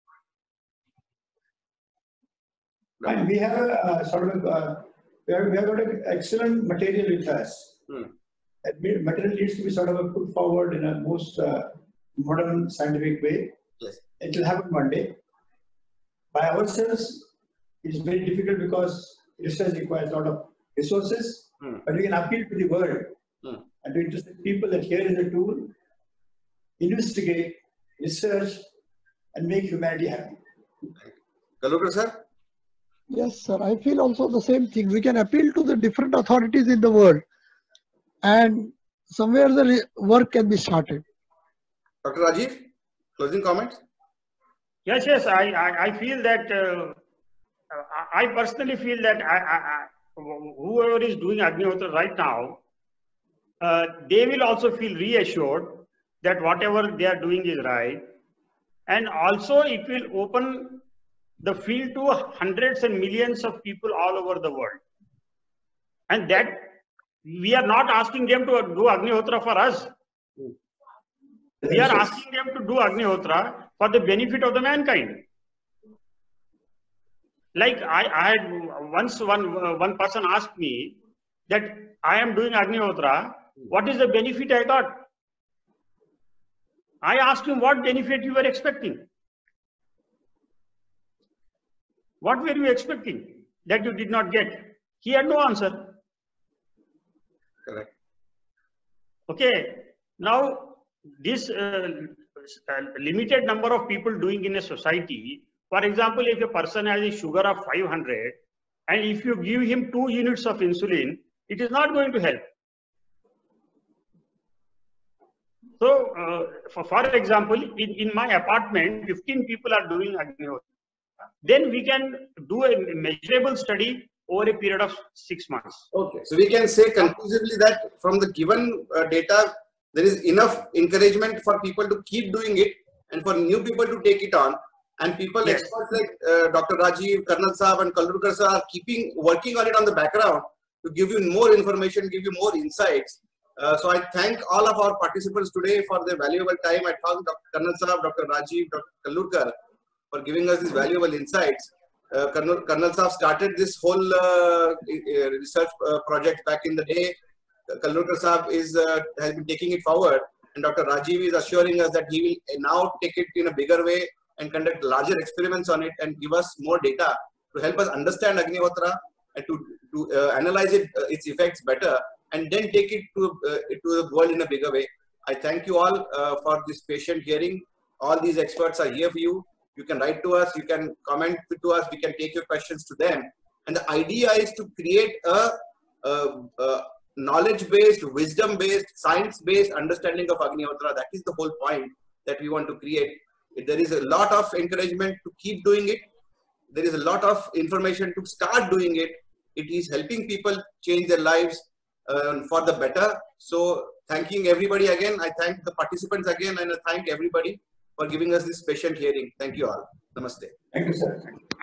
And we have a uh, sort of, uh, we, have, we have got an excellent material with us. Hmm. That material needs to be sort of put forward in a most uh, modern scientific way. Yes. It will happen one day. By ourselves, it's very difficult because research requires a lot of resources, hmm. but we can appeal to the world hmm. and to interested people that here is a tool, investigate, research, and make humanity happy. Kallurkar, sir? Yes, sir. I feel also the same thing. We can appeal to the different authorities in the world, and somewhere the work can be started. Doctor Rajiv, closing comments? Yes, yes. I, I, I feel that, uh, I personally feel that I, I, I, whoever is doing Agnihotra right now, uh, they will also feel reassured that whatever they are doing is right. And also it will open the field to hundreds and millions of people all over the world. And that we are not asking them to do Agnihotra for us. We are asking them to do Agnihotra for the benefit of the mankind. Like I, I had once one, uh, one person asked me that I am doing Agnihotra, what is the benefit I got? I asked him what benefit you were expecting. What were you expecting that you did not get? He had no answer. Correct. Okay. Now, this uh, limited number of people doing in a society, for example, if a person has a sugar of five hundred, and if you give him two units of insulin, it is not going to help. So, uh, for, for example, in, in my apartment, fifteen people are doing Agnihotra. Then we can do a measurable study over a period of six months. Okay, so we can say conclusively that from the given uh, data, there is enough encouragement for people to keep doing it and for new people to take it on. And people, Yes. experts like uh, Doctor Rajiv, Colonel Saab and Kallurkar sir are keeping, working on it on the background to give you more information, give you more insights. Uh, so I thank all of our participants today for their valuable time. I thank Doctor Colonel Saab, Doctor Rajiv, Doctor Kallurkar for giving us these valuable insights. Uh, Colonel, Colonel Saab started this whole uh, research uh, project back in the day. Kallurkar Saab is, uh, has been taking it forward, and Doctor Rajiv is assuring us that he will now take it in a bigger way and conduct larger experiments on it and give us more data to help us understand Agnihotra and to, to uh, analyze it, uh, its effects better, and then take it to, uh, to the world in a bigger way. I thank you all uh, for this patient hearing. All these experts are here for you. You can write to us, you can comment to us, we can take your questions to them. And the idea is to create a, a, a knowledge-based, wisdom-based, science-based understanding of Agnihotra. That is the whole point that we want to create. There is a lot of encouragement to keep doing it. There is a lot of information to start doing it. It is helping people change their lives uh, for the better. So thanking everybody again. I thank the participants again, and I thank everybody for giving us this patient hearing. Thank you all. Namaste. Thank you, sir.